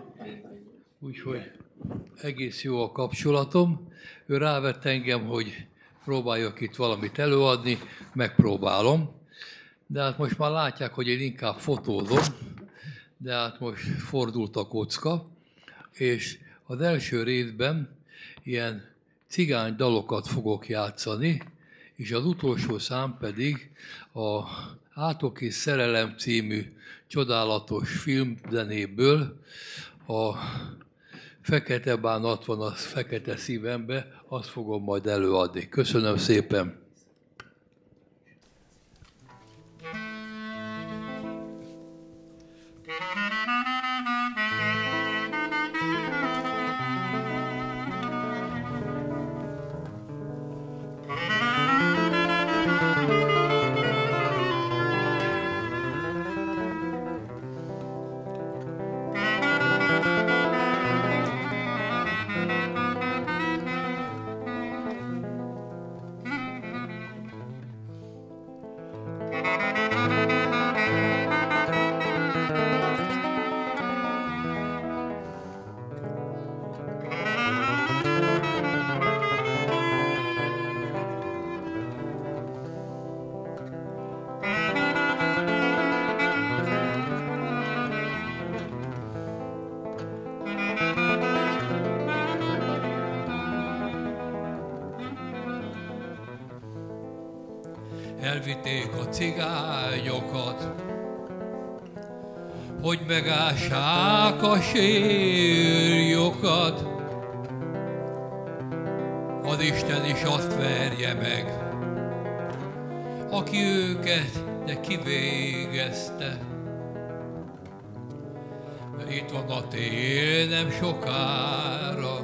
egész jó a kapcsolatom. Ő rávett engem, hogy próbáljak itt valamit előadni, megpróbálom. De hát most már látják, hogy én inkább fotózom, de hát most fordult a kocka, és az első részben ilyen cigány dalokat fogok játszani, és az utolsó szám pedig a Átok és szerelem című csodálatos filmzenéből a Fekete bánat van a fekete szívembe, azt fogom majd előadni. Köszönöm szépen! elvitték a cigányokat, hogy megássák a sírjukat. Az Isten is azt verje meg, aki őket de kivégezte. Mert itt van a tél nem sokára,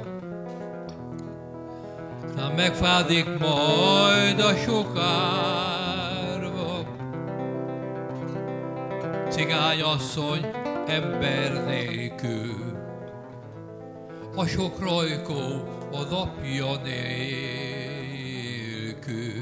aztán megfázik majd a sok árva. Cigányasszony ember nélkül, a sok rajkó az apja nélkül.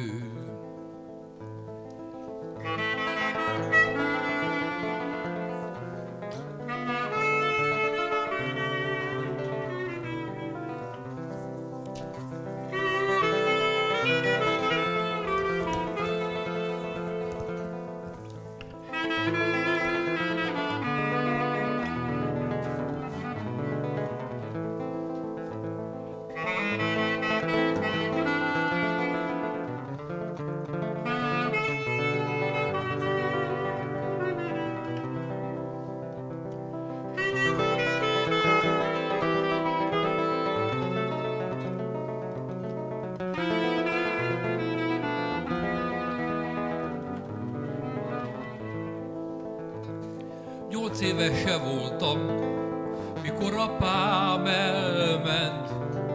Éves se voltam, mikor apám elment.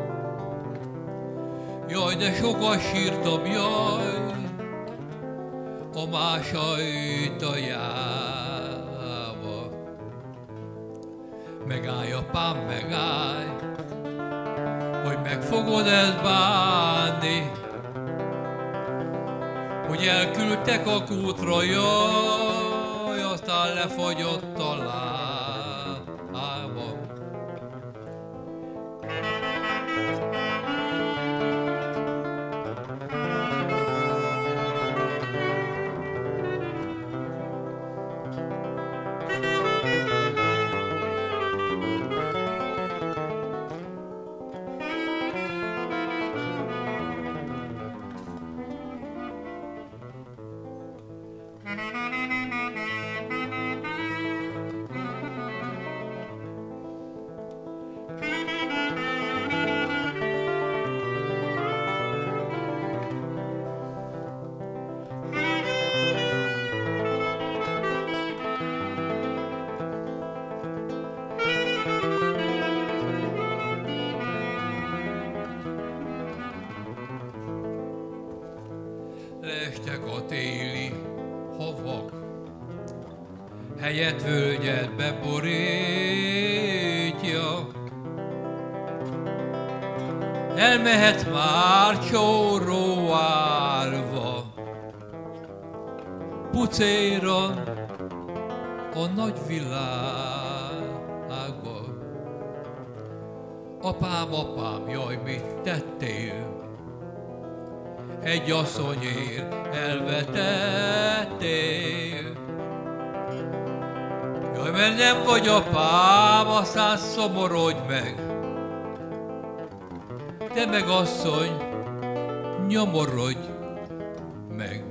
Jaj, de sokat sírtam, jaj, a más ajtajába. Megállj, apám, megállj, hogy meg fogod ezt bánni, hogy elküldtek a kútra, jaj, aztán lefagyott a lábam. Leestek a téli havak, helyet völgyet beborítja. Elmehet már csóró árva, pucéran a nagy világba. Apám, apám, jaj, mit tettél? Egy asszonyért elvetettél. Jaj, mert nem vagy apám, aztán szomorodj meg. Te meg asszony, nyomorodj meg.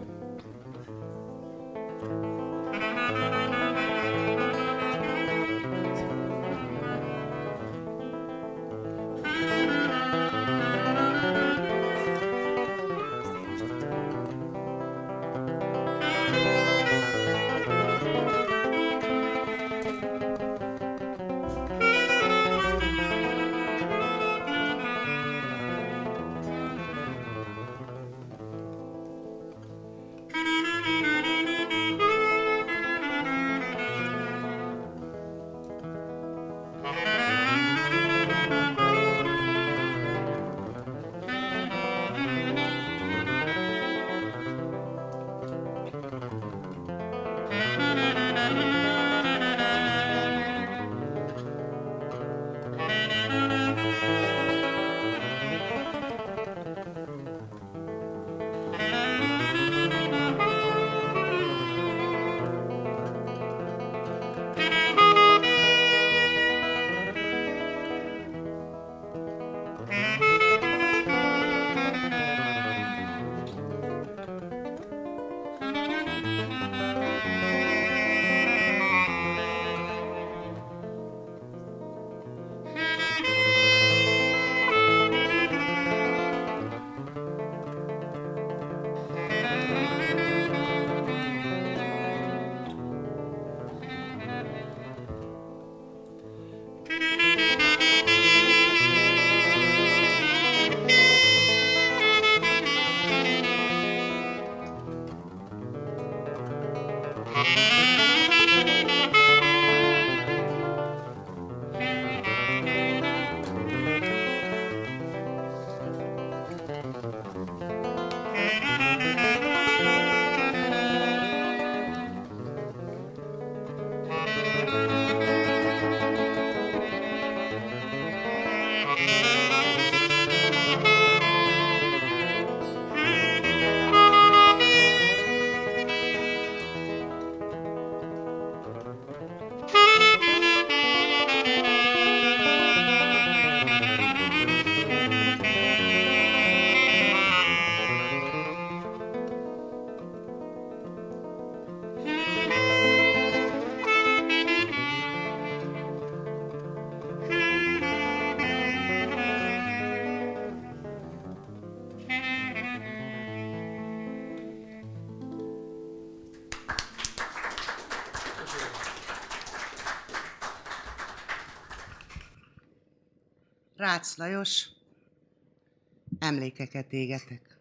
Rácz Lajos, emlékeket égetek.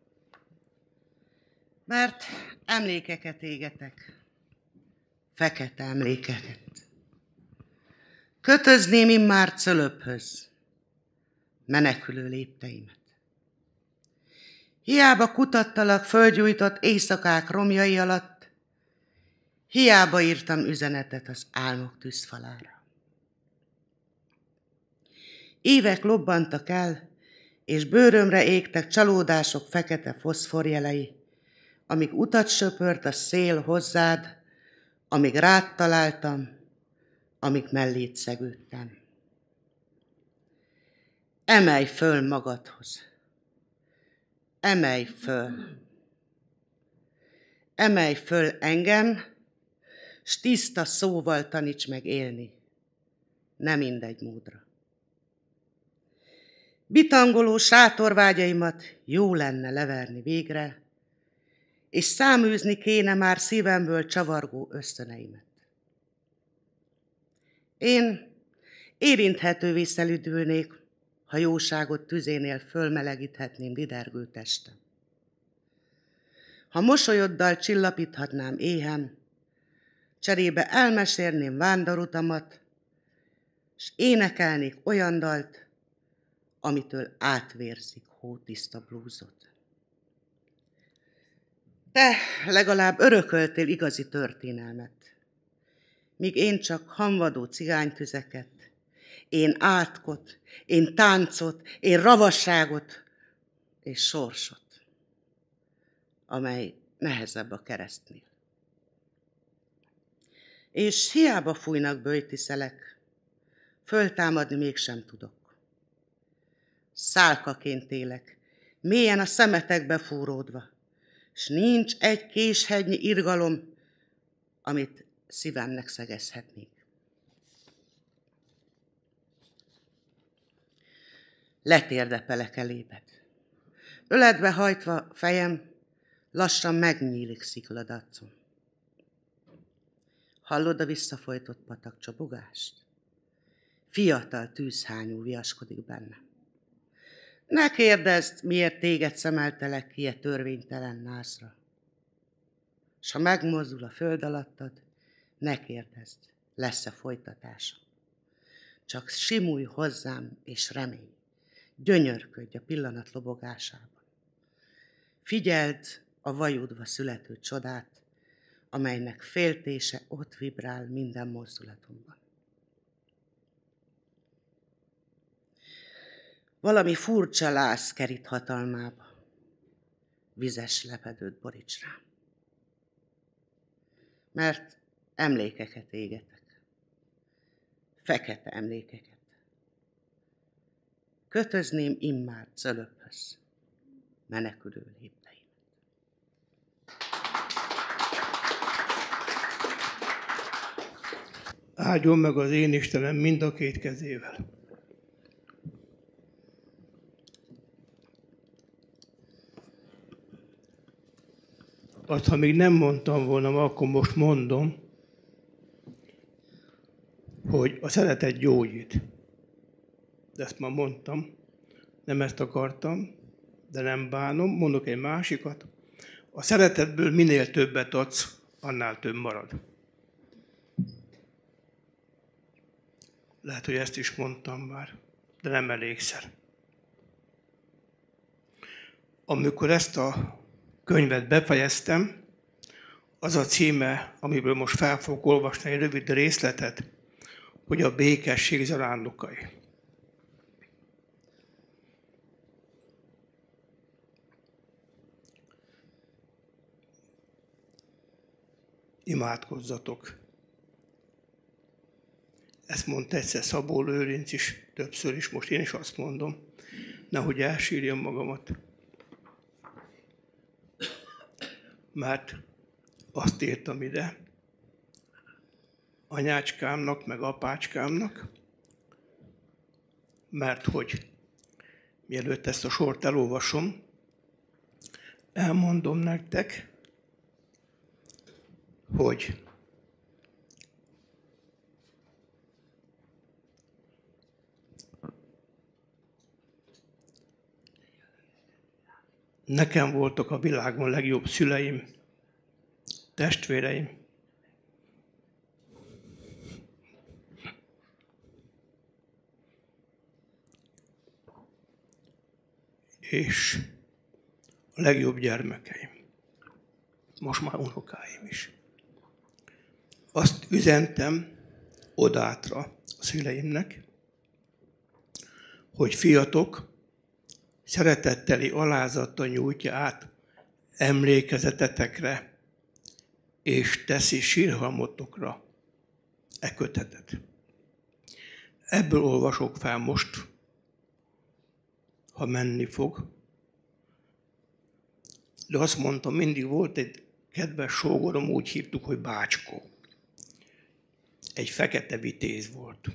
Mert emlékeket égetek, fekete emlékeket. Kötözném immár cölöphöz menekülő lépteimet. Hiába kutattalak földgyújtott éjszakák romjai alatt, hiába írtam üzenetet az álmok tűzfalára. Évek lobbantak el, és bőrömre égtek csalódások fekete foszforjelei, amíg utat söpört a szél hozzád, amíg rád találtam, amíg mellét szegődtem. Emelj föl magadhoz. Emelj föl. Emelj föl engem, s tiszta szóval taníts meg élni. Nem mindegy módra. Bitangoló sátorvágyaimat jó lenne leverni végre, és száműzni kéne már szívemből csavargó ösztöneimet. Én érinthetővé szelüdülnék, ha jóságot tüzénél fölmelegíthetném didergő testem. Ha mosolyoddal csillapíthatnám éhem, cserébe elmesélném vándorutamat, s énekelnék olyan dalt, amitől átvérzik hótiszta blúzot. Te legalább örököltél igazi történelmet, míg én csak hamvadó cigánytüzeket, én átkot, én táncot, én ravasságot és sorsot, amely nehezebb a keresztnél. És hiába fújnak böjtiszelek, föltámadni mégsem tudok. Szálkaként élek, mélyen a szemetekbe fúródva, s nincs egy késhegynyi irgalom, amit szívemnek szegezhetnék. Letérdepelek elébed. Öledbe hajtva fejem, lassan megnyílik szikladacom. Hallod a visszafolytott patak csobogást? Fiatal tűzhányú viaskodik benne. Ne kérdezd, miért téged szemeltelek ki a törvénytelen nászra. S ha megmozdul a föld alattad, ne kérdezd, lesz-e folytatása. Csak simulj hozzám és remélj, gyönyörködj a pillanat lobogásában. Figyeld a vajudva születő csodát, amelynek féltése ott vibrál minden mozdulatomban. Valami furcsa láz kerít hatalmába, vizes lepedőt boríts rám. Mert emlékeket égetek, fekete emlékeket. Kötözném immár cölöphöz menekülő lépteimet. Áldjon meg az én Istenem mind a két kezével. Azt, ha még nem mondtam volna, akkor most mondom, hogy a szeretet gyógyít. De ezt már mondtam, nem ezt akartam, de nem bánom. Mondok egy másikat. A szeretetből minél többet adsz, annál több marad. Lehet, hogy ezt is mondtam már, de nem elégszer. Amikor ezt a könyvet befejeztem, az a címe, amiből most fel fogok olvasni egy rövid részletet, hogy a békesség zarándokai. imádkozzatok. Ezt mondta egyszer Szabó Lőrinc is, többször is, most én is azt mondom, nehogy elsírjam magamat. Mert azt írtam ide, anyácskámnak, meg apácskámnak, mert hogy mielőtt ezt a sort elolvasom, elmondom nektek, hogy nekem voltak a világon legjobb szüleim, testvéreim. És a legjobb gyermekeim. Most már unokáim is. Azt üzentem odátra a szüleimnek, hogy fiatok szeretetteli alázattal nyújtja át emlékezetetekre és teszi sírhalmotokra e kötetet. Ebből olvasok fel most, ha menni fog. De azt mondtam, mindig volt egy kedves sógorom, úgy hívtuk, hogy Bácskó. Egy fekete vitéz volt.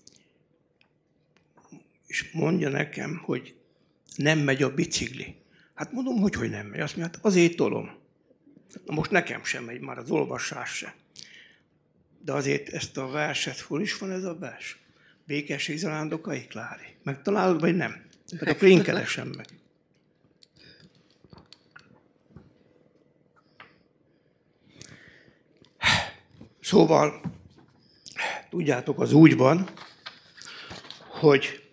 És mondja nekem, hogy nem megy a bicikli. Hát mondom, hogy nem megy. Azt mondja, hát azért tolom. Na most nekem sem megy már az olvasás se. De azért ezt a verset, hol is van ez a vers? Békesség zarándokai, Klári. Megtalálod, vagy nem? Mert akkor én keresem meg. Szóval, tudjátok, az úgy van, hogy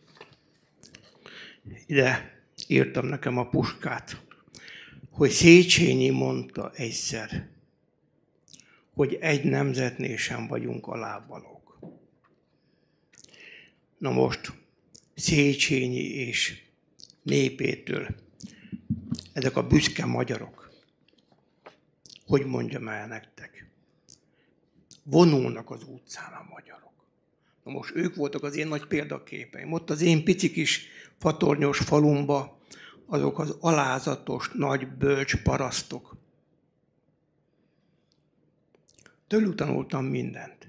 ide írtam nekem a puskát, hogy Széchenyi mondta egyszer, hogy egy nemzetnél sem vagyunk alávalók. Na most Széchenyi és népétől ezek a büszke magyarok, hogy mondjam el nektek, vonulnak az utcán a magyarok. Na most ők voltak az én nagy példaképeim. Ott az én pici kis fatornyos falumba azok az alázatos, nagy, bölcs parasztok. Tőlük tanultam mindent.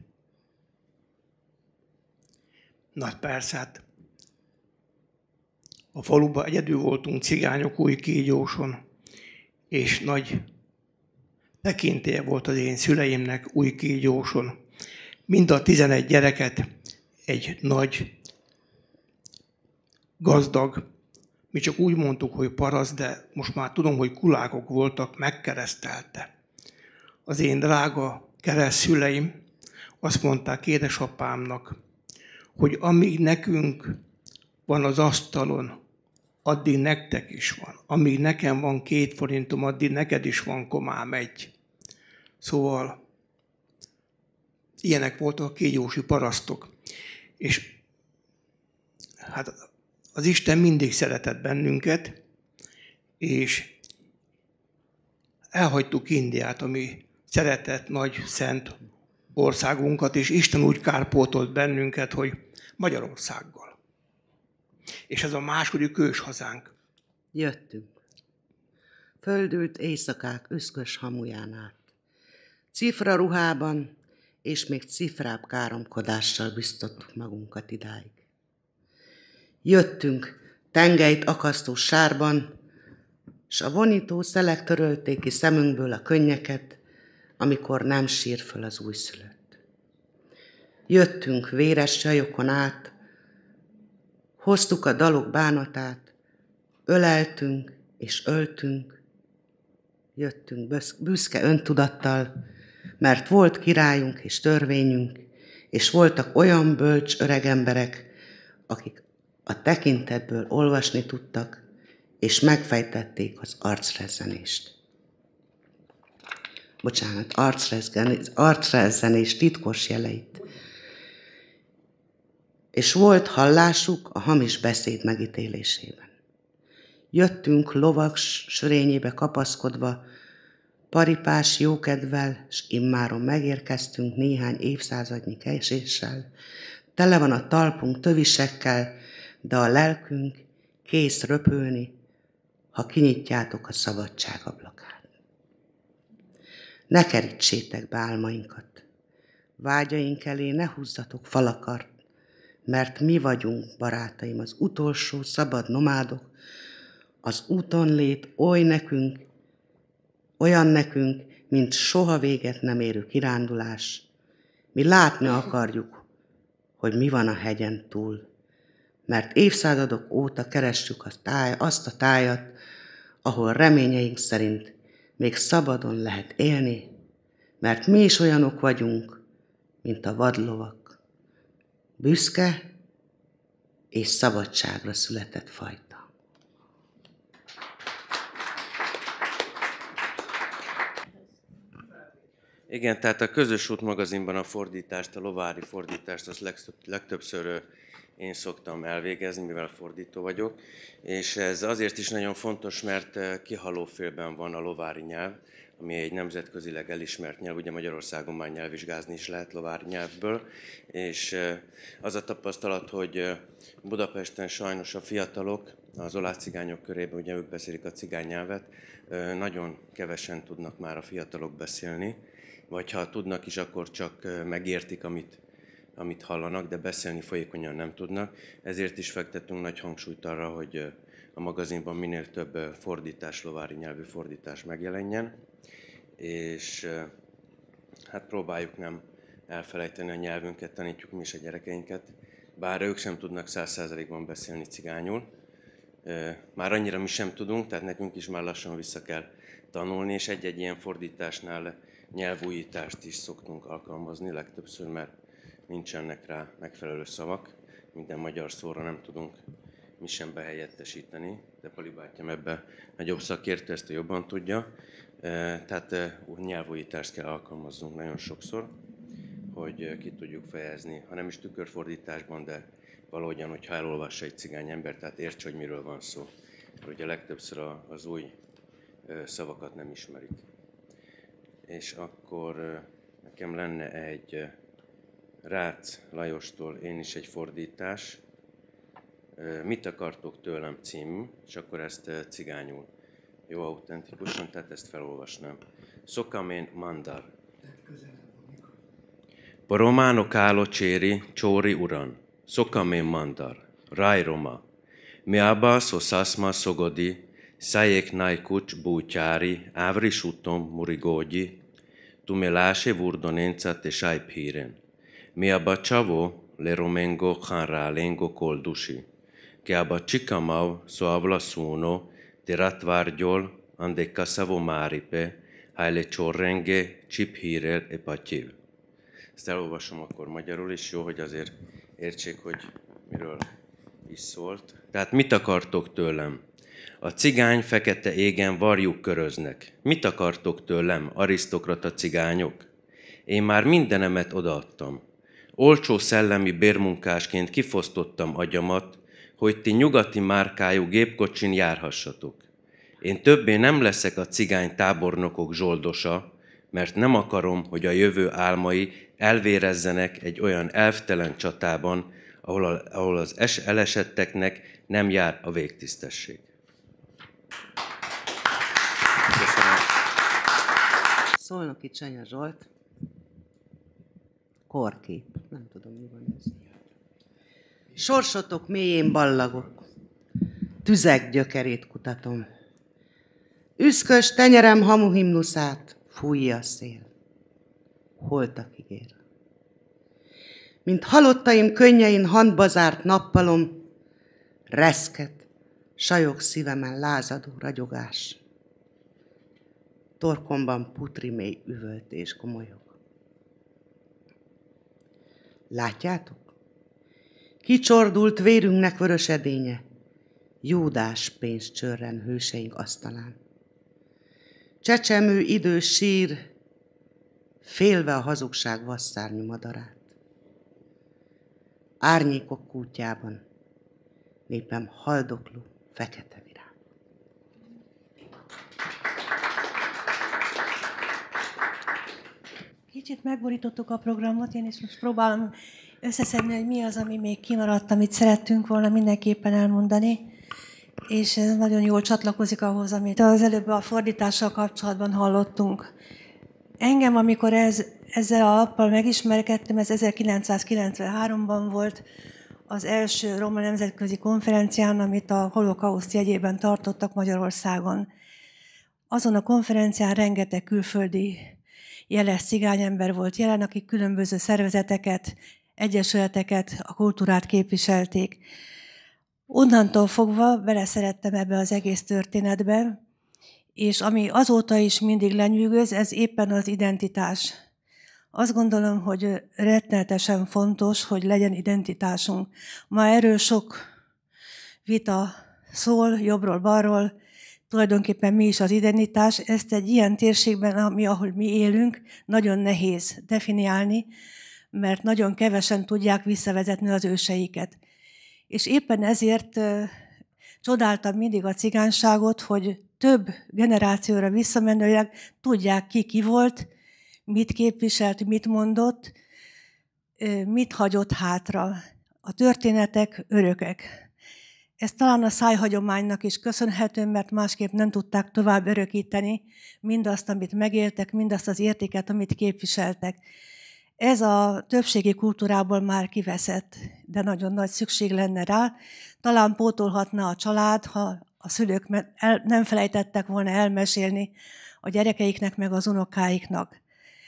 Na persze, hát a faluban egyedül voltunk cigányok Újkígyóson, és nagy tekintélye volt az én szüleimnek Újkígyóson. Mind a 11 gyereket egy nagy, gazdag, mi csak úgy mondtuk, hogy paraszt, de most már tudom, hogy kulákok voltak, megkeresztelte. Az én drága keresztszüleim azt mondták édesapámnak, hogy amíg nekünk van az asztalon, addig nektek is van. Amíg nekem van 2 forintom, addig neked is van komám 1. Szóval ilyenek voltak a kígyósi parasztok. És hát az Isten mindig szeretett bennünket, és elhagytuk Indiát, ami szeretett nagy szent országunkat, és Isten úgy kárpótolt bennünket, hogy Magyarországgal. És ez a második őshazánk. Jöttünk. Földült éjszakák üszkös hamuján át. Cifra ruhában és még cifrább káromkodással biztottuk magunkat idáig. Jöttünk tengelyt akasztó sárban, s a vonító szelek törölték ki szemünkből a könnyeket, amikor nem sír föl az újszülött. Jöttünk véres csajokon át, hoztuk a dalok bánatát, öleltünk és öltünk, jöttünk büszke öntudattal, mert volt királyunk és törvényünk, és voltak olyan bölcs öregemberek, akik a tekintetből olvasni tudtak, és megfejtették az arcrezzenést. Bocsánat, arcrezzenés titkos jeleit. És volt hallásuk a hamis beszéd megítélésében. Jöttünk lovak sörényébe kapaszkodva, paripás jókedvel, s immáron megérkeztünk néhány évszázadnyi keséssel. Tele van a talpunk tövisekkel, de a lelkünk kész röpülni, ha kinyitjátok a szabadság ablakát. Ne kerítsétek be álmainkat, vágyaink elé ne húzzatok falakat, mert mi vagyunk, barátaim, az utolsó szabad nomádok, az úton lét olyan nekünk, mint soha véget nem érő kirándulás. Mi látni akarjuk, hogy mi van a hegyen túl, mert évszázadok óta kerestük azt a tájat, ahol reményeink szerint még szabadon lehet élni, mert mi is olyanok vagyunk, mint a vadlovak, büszke és szabadságra született fajta. Igen, tehát a Közös Út magazinban a fordítást, a lovári fordítást, azt legtöbbször én szoktam elvégezni, mivel fordító vagyok, és ez azért is nagyon fontos, mert kihalófélben van a lovári nyelv, ami egy nemzetközileg elismert nyelv, ugye Magyarországon már nyelvvizsgázni is lehet lovári nyelvből, és az a tapasztalat, hogy Budapesten sajnos a fiatalok, az oláh cigányok körében, ugye ők beszélik a cigány nyelvet, nagyon kevesen tudnak már a fiatalok beszélni, vagy ha tudnak is, akkor csak megértik, amit hallanak, de beszélni folyékonyan nem tudnak. Ezért is fektettünk nagy hangsúlyt arra, hogy a magazinban minél több fordítás, lovári nyelvű fordítás megjelenjen, és hát próbáljuk nem elfelejteni a nyelvünket, tanítjuk mi is a gyerekeinket, bár ők sem tudnak 100%-ban beszélni cigányul. Már annyira mi sem tudunk, tehát nekünk is már lassan vissza kell tanulni, és egy-egy ilyen fordításnál nyelvújítást is szoktunk alkalmazni legtöbbször, mert nincsenek rá megfelelő szavak. Minden magyar szóra nem tudunk mi sem behelyettesíteni, de Pali bátyám ebben nagyobb szakértő, ezt jobban tudja. Tehát nyelvújítást kell alkalmaznunk nagyon sokszor, hogy ki tudjuk fejezni, ha nem is tükörfordításban, de valahogyan, hogyha elolvassa egy cigány ember, tehát értse, hogy miről van szó. Ugye legtöbbször az új szavakat nem ismerik. És akkor nekem lenne egy Rácz Lajostól én is egy fordítás, Mit akartok tőlem című, és akkor ezt cigányul. Jó autentikusan, tehát ezt felolvasnám. Szokamén mandar. Poromano kálo cséri, csóri uran. Szokamén mandar. Ráj Roma. Miába szaszma szogodi, szájék nájkucs bútyári, ávri sutom murigógyi, tumeláse vurdonenca te sájphíren. Miába csavó, le romengo khanrálengo koldusi. Kiába csikamau szóavla szúno, te ratvárgyol, ande kaszavo máripe, hájle csorrenge, csiphírel e patyév. Ezt elolvasom akkor magyarul is, jó, hogy azért értsék, hogy miről is szólt. Tehát mit akartok tőlem? A cigány fekete égen varjuk köröznek. Mit akartok tőlem, arisztokrata cigányok? Én már mindenemet odaadtam. Olcsó szellemi bérmunkásként kifosztottam agyamat, hogy ti nyugati márkájú gépkocsin járhassatok. Én többé nem leszek a cigány tábornokok zsoldosa, mert nem akarom, hogy a jövő álmai elvérezzenek egy olyan elvtelen csatában, ahol az elesetteknek nem jár a végtisztesség. Köszönöm. Szolnoki Csanya Zsolt. Korkép. Nem tudom, mi van ez. Sorsotok mélyén ballagok. Tüzek gyökerét kutatom. Üszkös tenyerem hamuhimnuszát fújja a szél. Holtak ígér. Mint halottaim könnyein handba zárt nappalom, reszket, sajog szívemen lázadó ragyogás. Torkomban putri mély üvöltés gomolyog. Látjátok? Kicsordult vérünknek vörös edénye, Júdás pénz csörren hőseink asztalán. Csecsemő idős sír, félve a hazugság vasszárnyú madarát. Árnyékok kútjában népem haldokló fekete virág. kicsit megborítottuk a programot, én is most próbálom összeszedni, hogy mi az, ami még kimaradt, amit szerettünk volna mindenképpen elmondani. És ez nagyon jól csatlakozik ahhoz, amit az előbb a fordítással kapcsolatban hallottunk. Engem, amikor ezzel a lappal megismerkedtem, ez 1993-ban volt az első roma nemzetközi konferencián, amit a holokauszt jegyében tartottak Magyarországon. Azon a konferencián rengeteg külföldi jeles cigányember volt jelen, akik különböző szervezeteket, egyesületeket, a kultúrát képviselték. Onnantól fogva beleszerettem ebbe az egész történetbe, és ami azóta is mindig lenyűgöz, ez éppen az identitás. Azt gondolom, hogy rettenetesen fontos, hogy legyen identitásunk. Ma erről sok vita szól, jobbról-balról, tulajdonképpen mi is az identitás. Ezt egy ilyen térségben, ahol mi élünk, nagyon nehéz definiálni, mert nagyon kevesen tudják visszavezetni az őseiket. És éppen ezért csodáltam mindig a cigányságot, hogy több generációra visszamenőleg tudják ki volt, mit képviselt, mit mondott, mit hagyott hátra. A történetek örökek. Ez talán a szájhagyománynak is köszönhető, mert másképp nem tudták tovább örökíteni mindazt, amit megéltek, mindazt az értéket, amit képviseltek. Ez a többségi kultúrából már kiveszett, de nagyon nagy szükség lenne rá. Talán pótolhatna a család, ha a szülők nem felejtettek volna elmesélni a gyerekeiknek, meg az unokáiknak.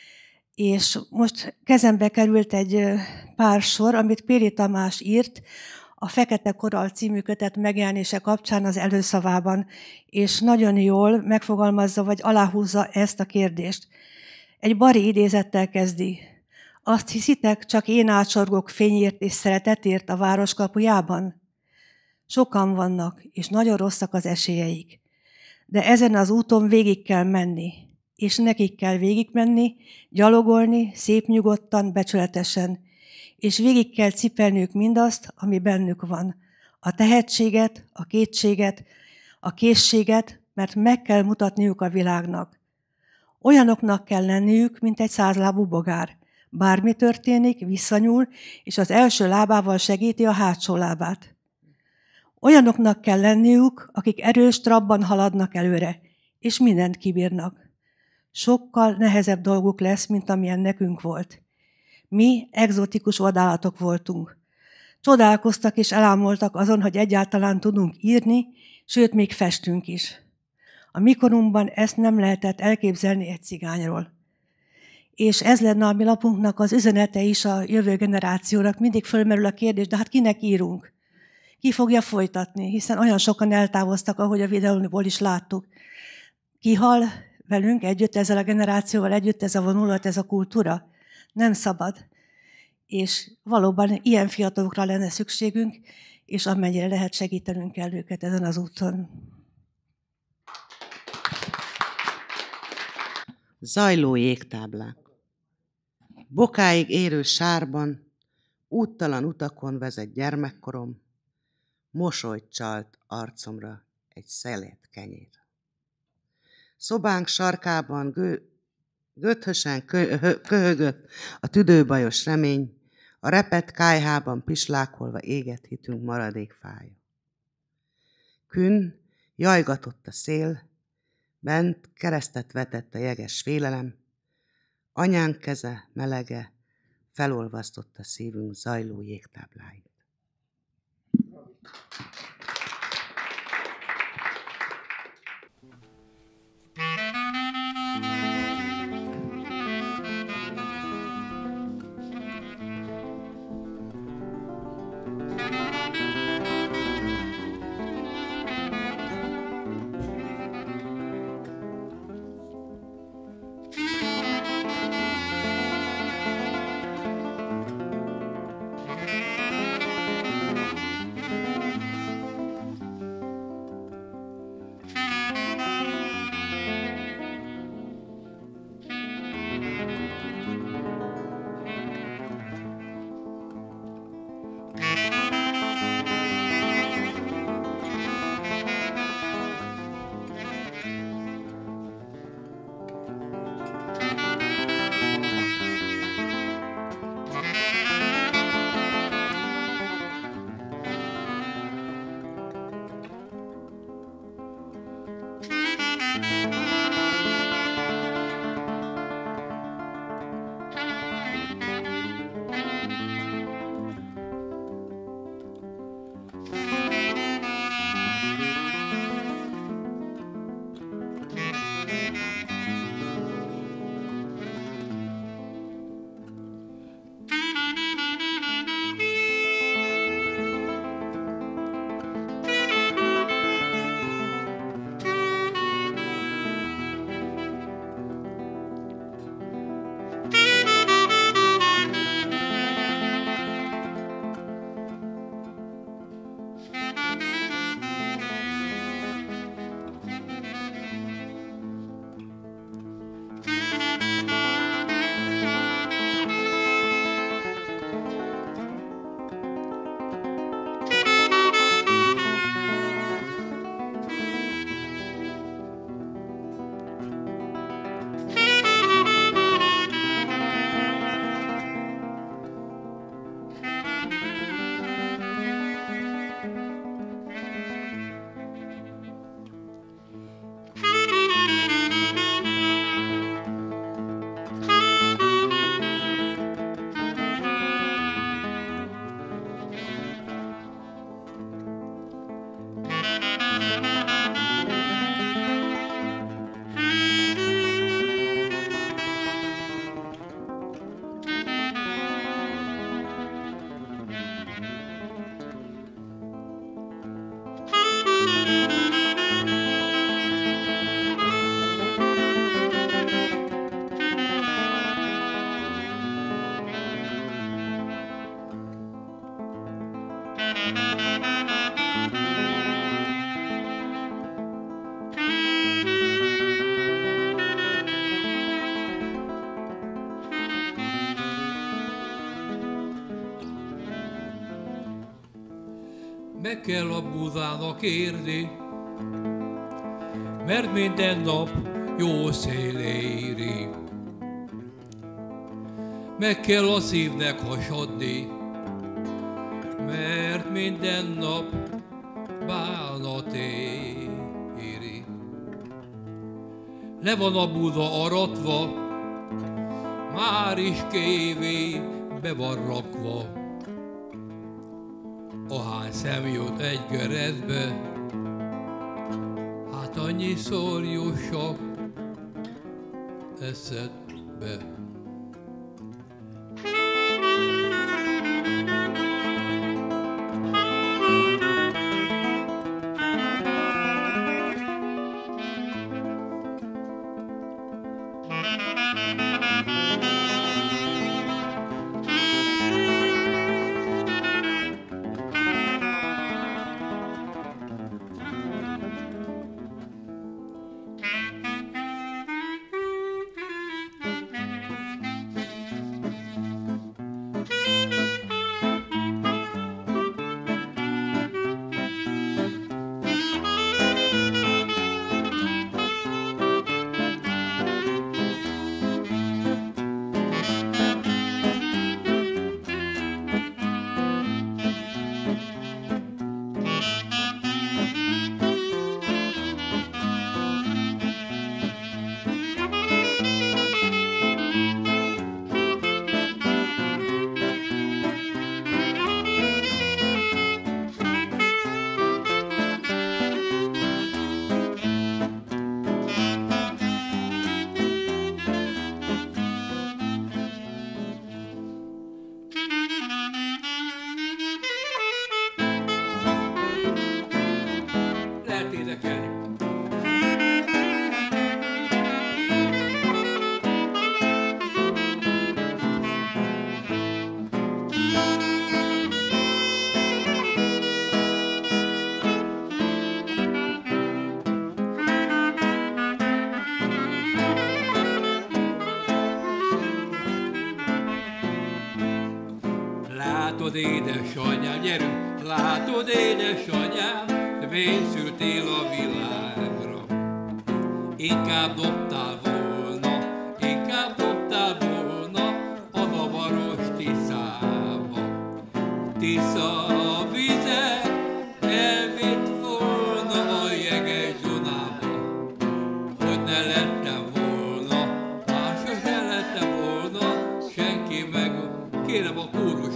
És most kezembe került egy pár sor, amit Péli Tamás írt, a Fekete Korall című kötet megjelenése kapcsán az előszavában, és nagyon jól megfogalmazza, vagy aláhúzza ezt a kérdést. Egy bari idézettel kezdi. Azt hiszitek, csak én átsorgok fényért és szeretetért a város kapujában? Sokan vannak, és nagyon rosszak az esélyeik. De ezen az úton végig kell menni, és nekik kell végigmenni, gyalogolni, szép nyugodtan, becsületesen, és végig kell cipelniük mindazt, ami bennük van. A tehetséget, a kétséget, a készséget, mert meg kell mutatniuk a világnak. Olyanoknak kell lenniük, mint egy 100 lábú bogár. Bármi történik, visszanyúl, és az első lábával segíti a hátsó lábát. Olyanoknak kell lenniük, akik erős trabban haladnak előre, és mindent kibírnak. Sokkal nehezebb dolguk lesz, mint amilyen nekünk volt. Mi egzotikus vadállatok voltunk. Csodálkoztak és elámultak azon, hogy egyáltalán tudunk írni, sőt, még festünk is. A mikorunkban ezt nem lehetett elképzelni egy cigányról. És ez lenne a mi lapunknak az üzenete is a jövő generációnak. Mindig fölmerül a kérdés, de hát kinek írunk? Ki fogja folytatni? Hiszen olyan sokan eltávoztak, ahogy a videóból is láttuk. Ki hal velünk együtt, ezzel a generációval együtt, ez a vonulat, ez a kultúra? Nem szabad. És valóban ilyen fiatalokra lenne szükségünk, és amennyire lehet segítenünk kell őket ezen az úton. Zajló jégtáblák. Bokáig érő sárban, úttalan utakon vezet gyermekkorom, mosolyt csalt arcomra egy szelet kenyér. Szobánk sarkában göthösen köhögött a tüdőbajos remény, a repett kályhában pislákolva égett hitünk maradékfája. Kün jajgatott a szél, bent keresztet vetett a jeges félelem, anyánk keze melege felolvasztotta szívünk zajló jégtábláit. Meg kell a búzának érni, mert minden nap jó szél éri. Meg kell a szívnek hasadni, mert minden nap bánat éri. Le van a búza aratva, már is kévé be van rakva. Ahány szem jut egy keresztbe, hát annyiszor jussak eszedbe. Látod, édesanyám, gyerünk, látod, édesanyám, te bénszültél a világra. Inkább dobtál volna a zavaros Tiszába. Tisza a vize elvitt volna a jeges Dunába. Hogy ne lettem volna, más sose lettem volna, senki meg, kérem a kórust.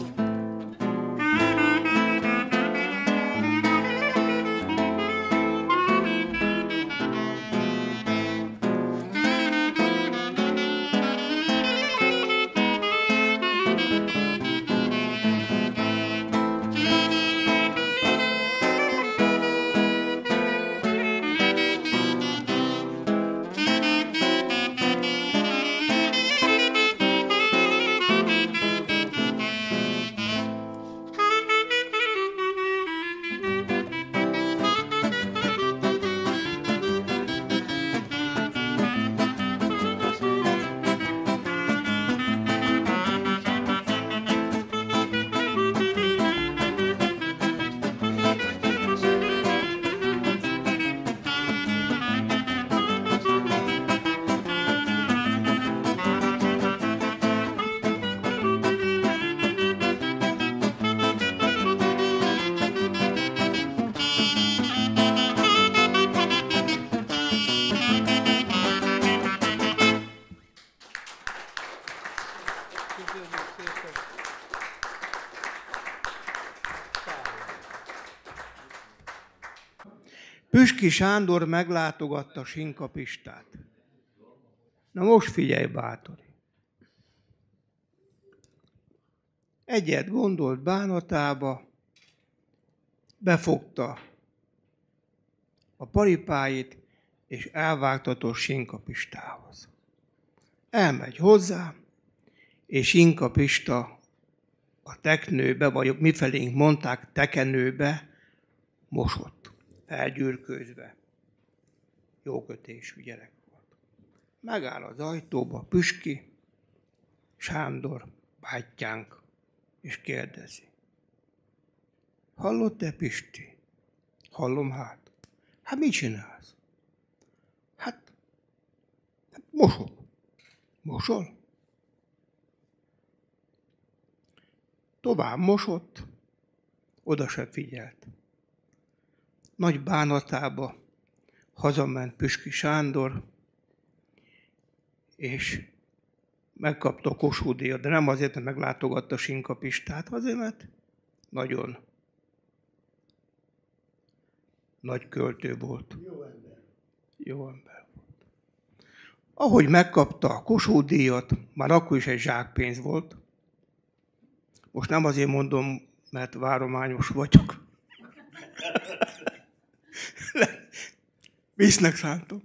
Püski Sándor meglátogatta Sinka Pistát. Na most figyelj, bátori! Egyet gondolt bánatába, befogta a paripáit, és elvágtatott Sinka Pistához. Elmegy hozzá, és Sinka Pista a teknőbe, vagy mifelénk mondták tekenőbe, mosott, felgyűrkőzve. Jókötésű gyerek volt. Megáll az ajtóba Püski Sándor, bátyánk, és kérdezi. Hallott te, Pisti? Hallom hát. Hát mit csinálsz? Hát mosok. Mosol? Tovább mosott, oda se figyelt. Nagy bánatába hazament Püski Sándor, és megkapta a Kossuth-díjat, de nem azért, mert meglátogatta Sinka Pistát, azért, mert nagyon nagy költő volt. Jó ember volt. Ahogy megkapta a Kossuth-díjat, már akkor is egy zsákpénz volt. Most nem azért mondom, mert várományos vagyok. Visznek szántom.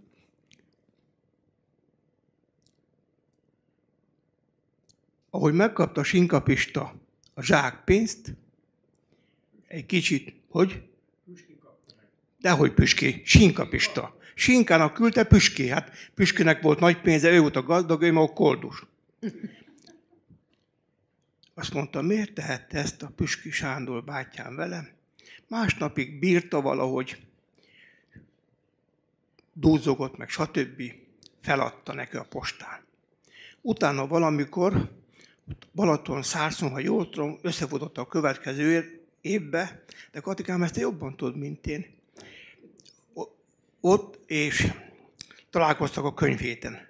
Ahogy megkapta Sinka Pista a zsákpénzt, egy kicsit, hogy? Dehogy Püski, Sinka Pista. Sinkának küldte Püski, hát Püskinek volt nagy pénze, ő volt a gazdag, ő maga koldus. Azt mondta, miért tehette ezt a Püski Sándor bátyám velem? Másnapig bírta valahogy, dúzzogott meg, stb. Feladta neki a postán. Utána valamikor Balaton-Szárszon, ha jól tudom, összefutott a következő évbe, de Katikám, ezt te jobban tudod, mint én. Ott, és találkoztak a könyvhéten.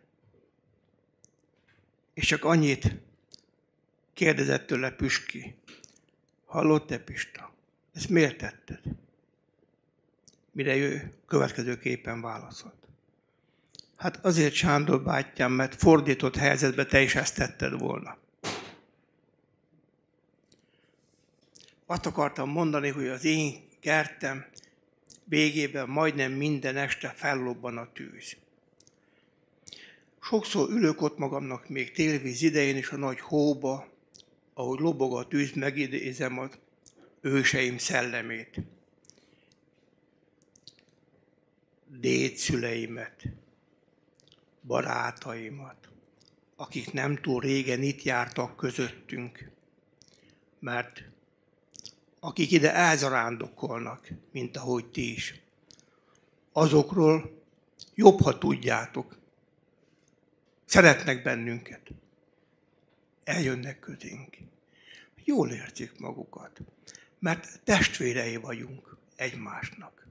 És csak annyit kérdezett tőle Püski. Hallott te, Pista? Ezt miért tetted? Mire ő következőképpen válaszolt. Hát azért, Sándor bátyám, mert fordított helyzetbe te is ezt tetted volna. Azt akartam mondani, hogy az én kertem végében majdnem minden este fellobban a tűz. Sokszor ülök ott magamnak még télvíz idején is a nagy hóba, ahogy lobog a tűz, megidézem az őseim szellemét. Dédszüleimet, barátaimat, akik nem túl régen itt jártak közöttünk, mert akik ide elzarándokolnak, mint ahogy ti is. Azokról jobb, ha tudjátok. Szeretnek bennünket. Eljönnek közénk. Jól érzik magukat, mert testvérei vagyunk egymásnak.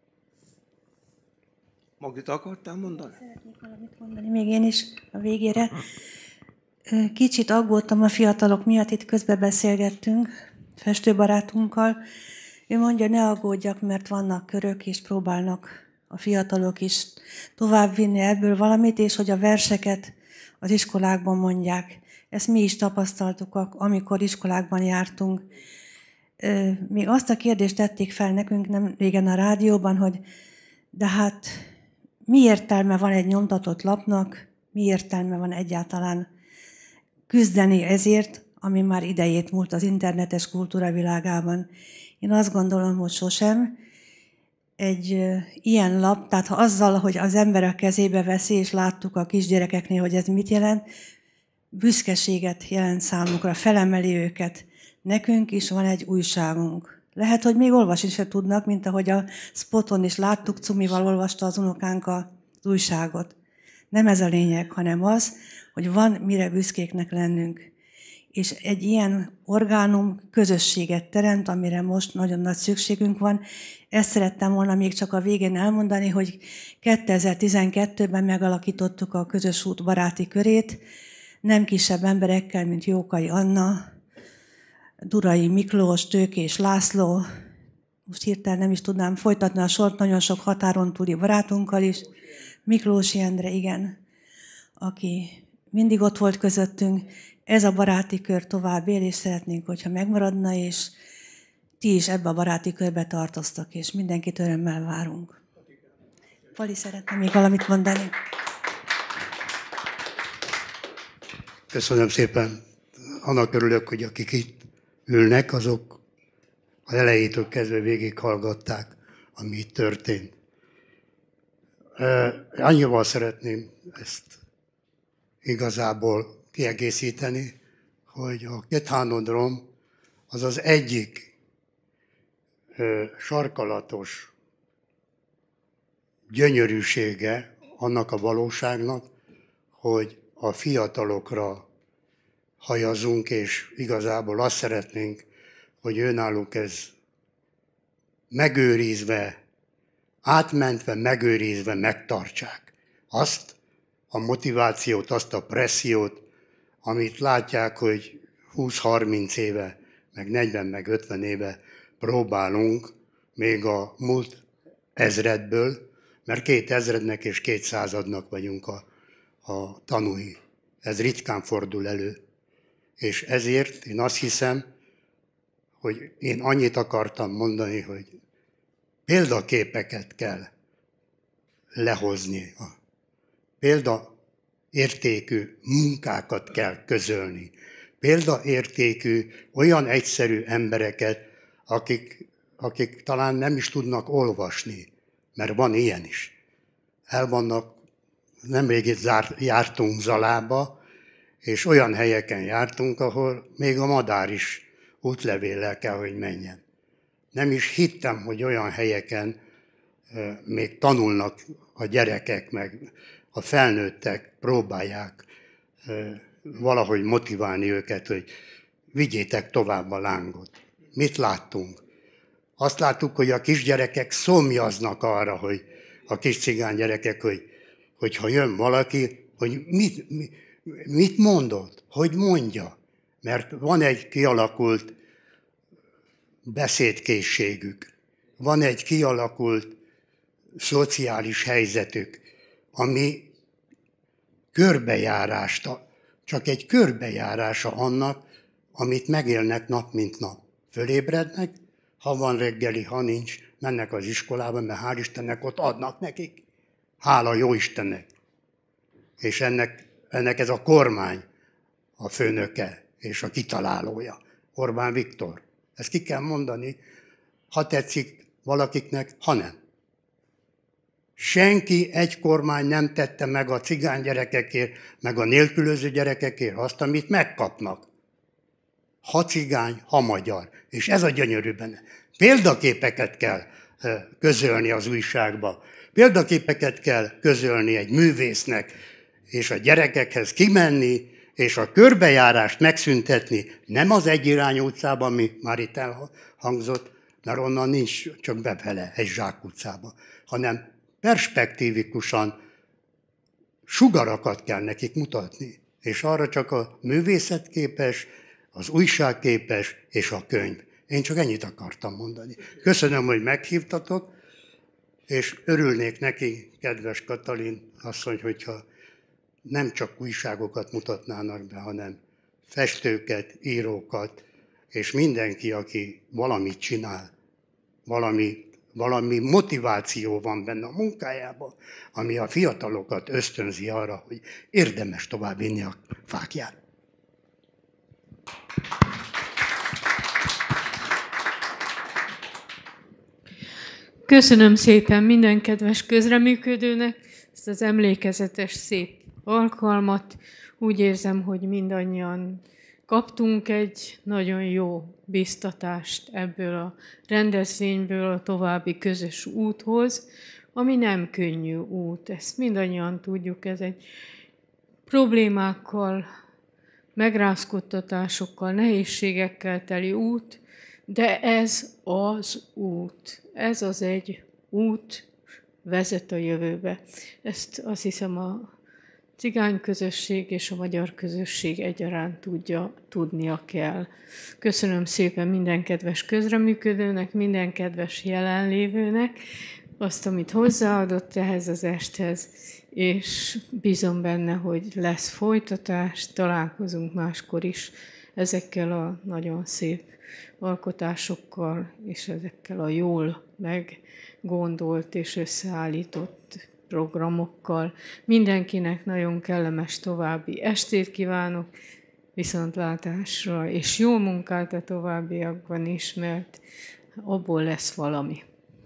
Magit akartál mondani? Szeretnék valamit mondani még én is a végére. Kicsit aggódtam a fiatalok miatt, itt közben beszélgettünk festőbarátunkkal. Ő mondja, ne aggódjak, mert vannak körök, és próbálnak a fiatalok is továbbvinni ebből valamit, és hogy a verseket az iskolákban mondják. Ezt mi is tapasztaltuk, amikor iskolákban jártunk. Még azt a kérdést tették fel nekünk nem régen a rádióban, hogy de hát mi értelme van egy nyomtatott lapnak, mi értelme van egyáltalán küzdeni ezért, ami már idejét múlt az internetes kultúra világában. Én azt gondolom, hogy sosem. Egy ilyen lap, tehát ha azzal, hogy az ember a kezébe veszi, és láttuk a kisgyerekeknél, hogy ez mit jelent, büszkeséget jelent számukra, felemeli őket. Nekünk is van egy újságunk. Lehet, hogy még olvasni se tudnak, mint ahogy a spoton is láttuk, Cumival olvasta az unokánk az újságot. Nem ez a lényeg, hanem az, hogy van mire büszkéknek lennünk. És egy ilyen orgánum közösséget teremt, amire most nagyon nagy szükségünk van. Ezt szerettem volna még csak a végén elmondani, hogy 2012-ben megalakítottuk a Közös Út baráti körét, nem kisebb emberekkel, mint Jókai Anna, Durai Miklós, Tőkés László, most hirtelen nem is tudnám folytatni a sort, nagyon sok határon túli barátunkkal is. Miklósi Endre, igen, aki mindig ott volt közöttünk. Ez a baráti kör tovább él, és szeretnénk, hogyha megmaradna, és ti is ebbe a baráti körbe tartoztak, és mindenkit örömmel várunk. Pali szeretne még valamit mondani? Köszönöm szépen. Annak örülök, hogy akik itt ülnek, azok az elejétől kezdve végighallgatták, ami itt történt. Annyival szeretném ezt igazából kiegészíteni, hogy a ketánodrom az az egyik sarkalatos gyönyörűsége annak a valóságnak, hogy a fiatalokra hajazunk, és igazából azt szeretnénk, hogy önálluk ez megőrizve, átmentve, megőrizve megtartsák. Azt a motivációt, azt a pressziót, amit látják, hogy 20-30 éve, meg 40, meg 50 éve próbálunk még a múlt ezredből, mert 2000-nek és 200-nak vagyunk a tanúi. Ez ritkán fordul elő. És ezért én azt hiszem, hogy én annyit akartam mondani, hogy példaképeket kell lehozni. Példaértékű munkákat kell közölni. Példaértékű olyan egyszerű embereket, akik talán nem is tudnak olvasni, mert van ilyen is. Nemrég itt jártunk Zalába, és olyan helyeken jártunk, ahol még a madár is útlevéllel kell, hogy menjen. Nem is hittem, hogy olyan helyeken még tanulnak a gyerekek, meg a felnőttek próbálják valahogy motiválni őket, hogy vigyétek tovább a lángot. Mit láttunk? Azt láttuk, hogy a kisgyerekek szomjaznak arra, hogy a kis cigány gyerekek, hogy ha jön valaki, hogy mit mondott, hogy mondja. Mert van egy kialakult beszédkészségük, van egy kialakult szociális helyzetük, ami csak egy körbejárása annak, amit megélnek nap mint nap. Fölébrednek, ha van reggeli, ha nincs, mennek az iskolába, mert hál' Istennek ott adnak nekik. Hála jó Istennek. És ennek ez a kormány a főnöke és a kitalálója. Orbán Viktor. Ezt ki kell mondani, ha tetszik valakiknek, ha nem. Senki, egy kormány nem tette meg a cigány gyerekekért, meg a nélkülöző gyerekekért azt, amit megkapnak. Ha cigány, ha magyar. És ez a gyönyörű benne. Példaképeket kell közölni az újságba. Példaképeket kell közölni egy művésznek, és a gyerekekhez kimenni, és a körbejárást megszüntetni, nem az egyirányú utcában, ami már itt elhangzott, mert onnan nincs csak befele, egy zsákutcába, hanem perspektívikusan sugarakat kell nekik mutatni, és arra csak a művészet képes, az újság képes, és a könyv. Én csak ennyit akartam mondani. Köszönöm, hogy meghívtatok, és örülnék neki, kedves Katalin asszony, hogyha nem csak újságokat mutatnának be, hanem festőket, írókat, és mindenki, aki valamit csinál, valami motiváció van benne a munkájában, ami a fiatalokat ösztönzi arra, hogy érdemes tovább vinni a fákját. Köszönöm szépen minden kedves közreműködőnek ezt az emlékezetes, szép alkalmat. Úgy érzem, hogy mindannyian kaptunk egy nagyon jó biztatást ebből a rendezvényből a további közös úthoz, ami nem könnyű út. Ezt mindannyian tudjuk, ez egy problémákkal, megrázkódtatásokkal, nehézségekkel teli út, de ez az út. Ez az egy út vezet a jövőbe. Ezt azt hiszem a cigány közösség és a magyar közösség egyaránt tudnia kell. Köszönöm szépen minden kedves közreműködőnek, minden kedves jelenlévőnek azt, amit hozzáadott ehhez az esthez, és bízom benne, hogy lesz folytatás, találkozunk máskor is ezekkel a nagyon szép alkotásokkal, és ezekkel a jól meggondolt és összeállított programokkal. Mindenkinek nagyon kellemes további estét kívánok, viszontlátásra, és jó munkát a továbbiakban is, mert abból lesz valami.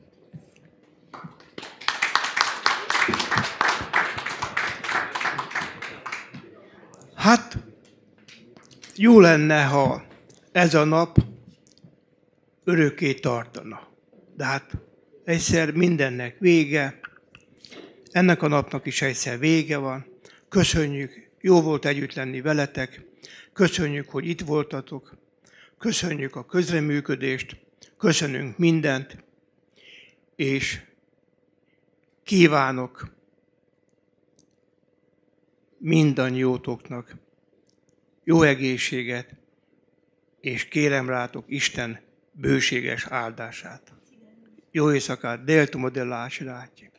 Hát, jó lenne, ha ez a nap örökké tartana. De hát egyszer mindennek vége, ennek a napnak is egyszer vége van. Köszönjük, jó volt együtt lenni veletek, köszönjük, hogy itt voltatok, köszönjük a közreműködést, köszönünk mindent, és kívánok mindannyiótoknak jó egészséget, és kérem rátok Isten bőséges áldását. Jó éjszakát, Deltumo dell'Aciráty.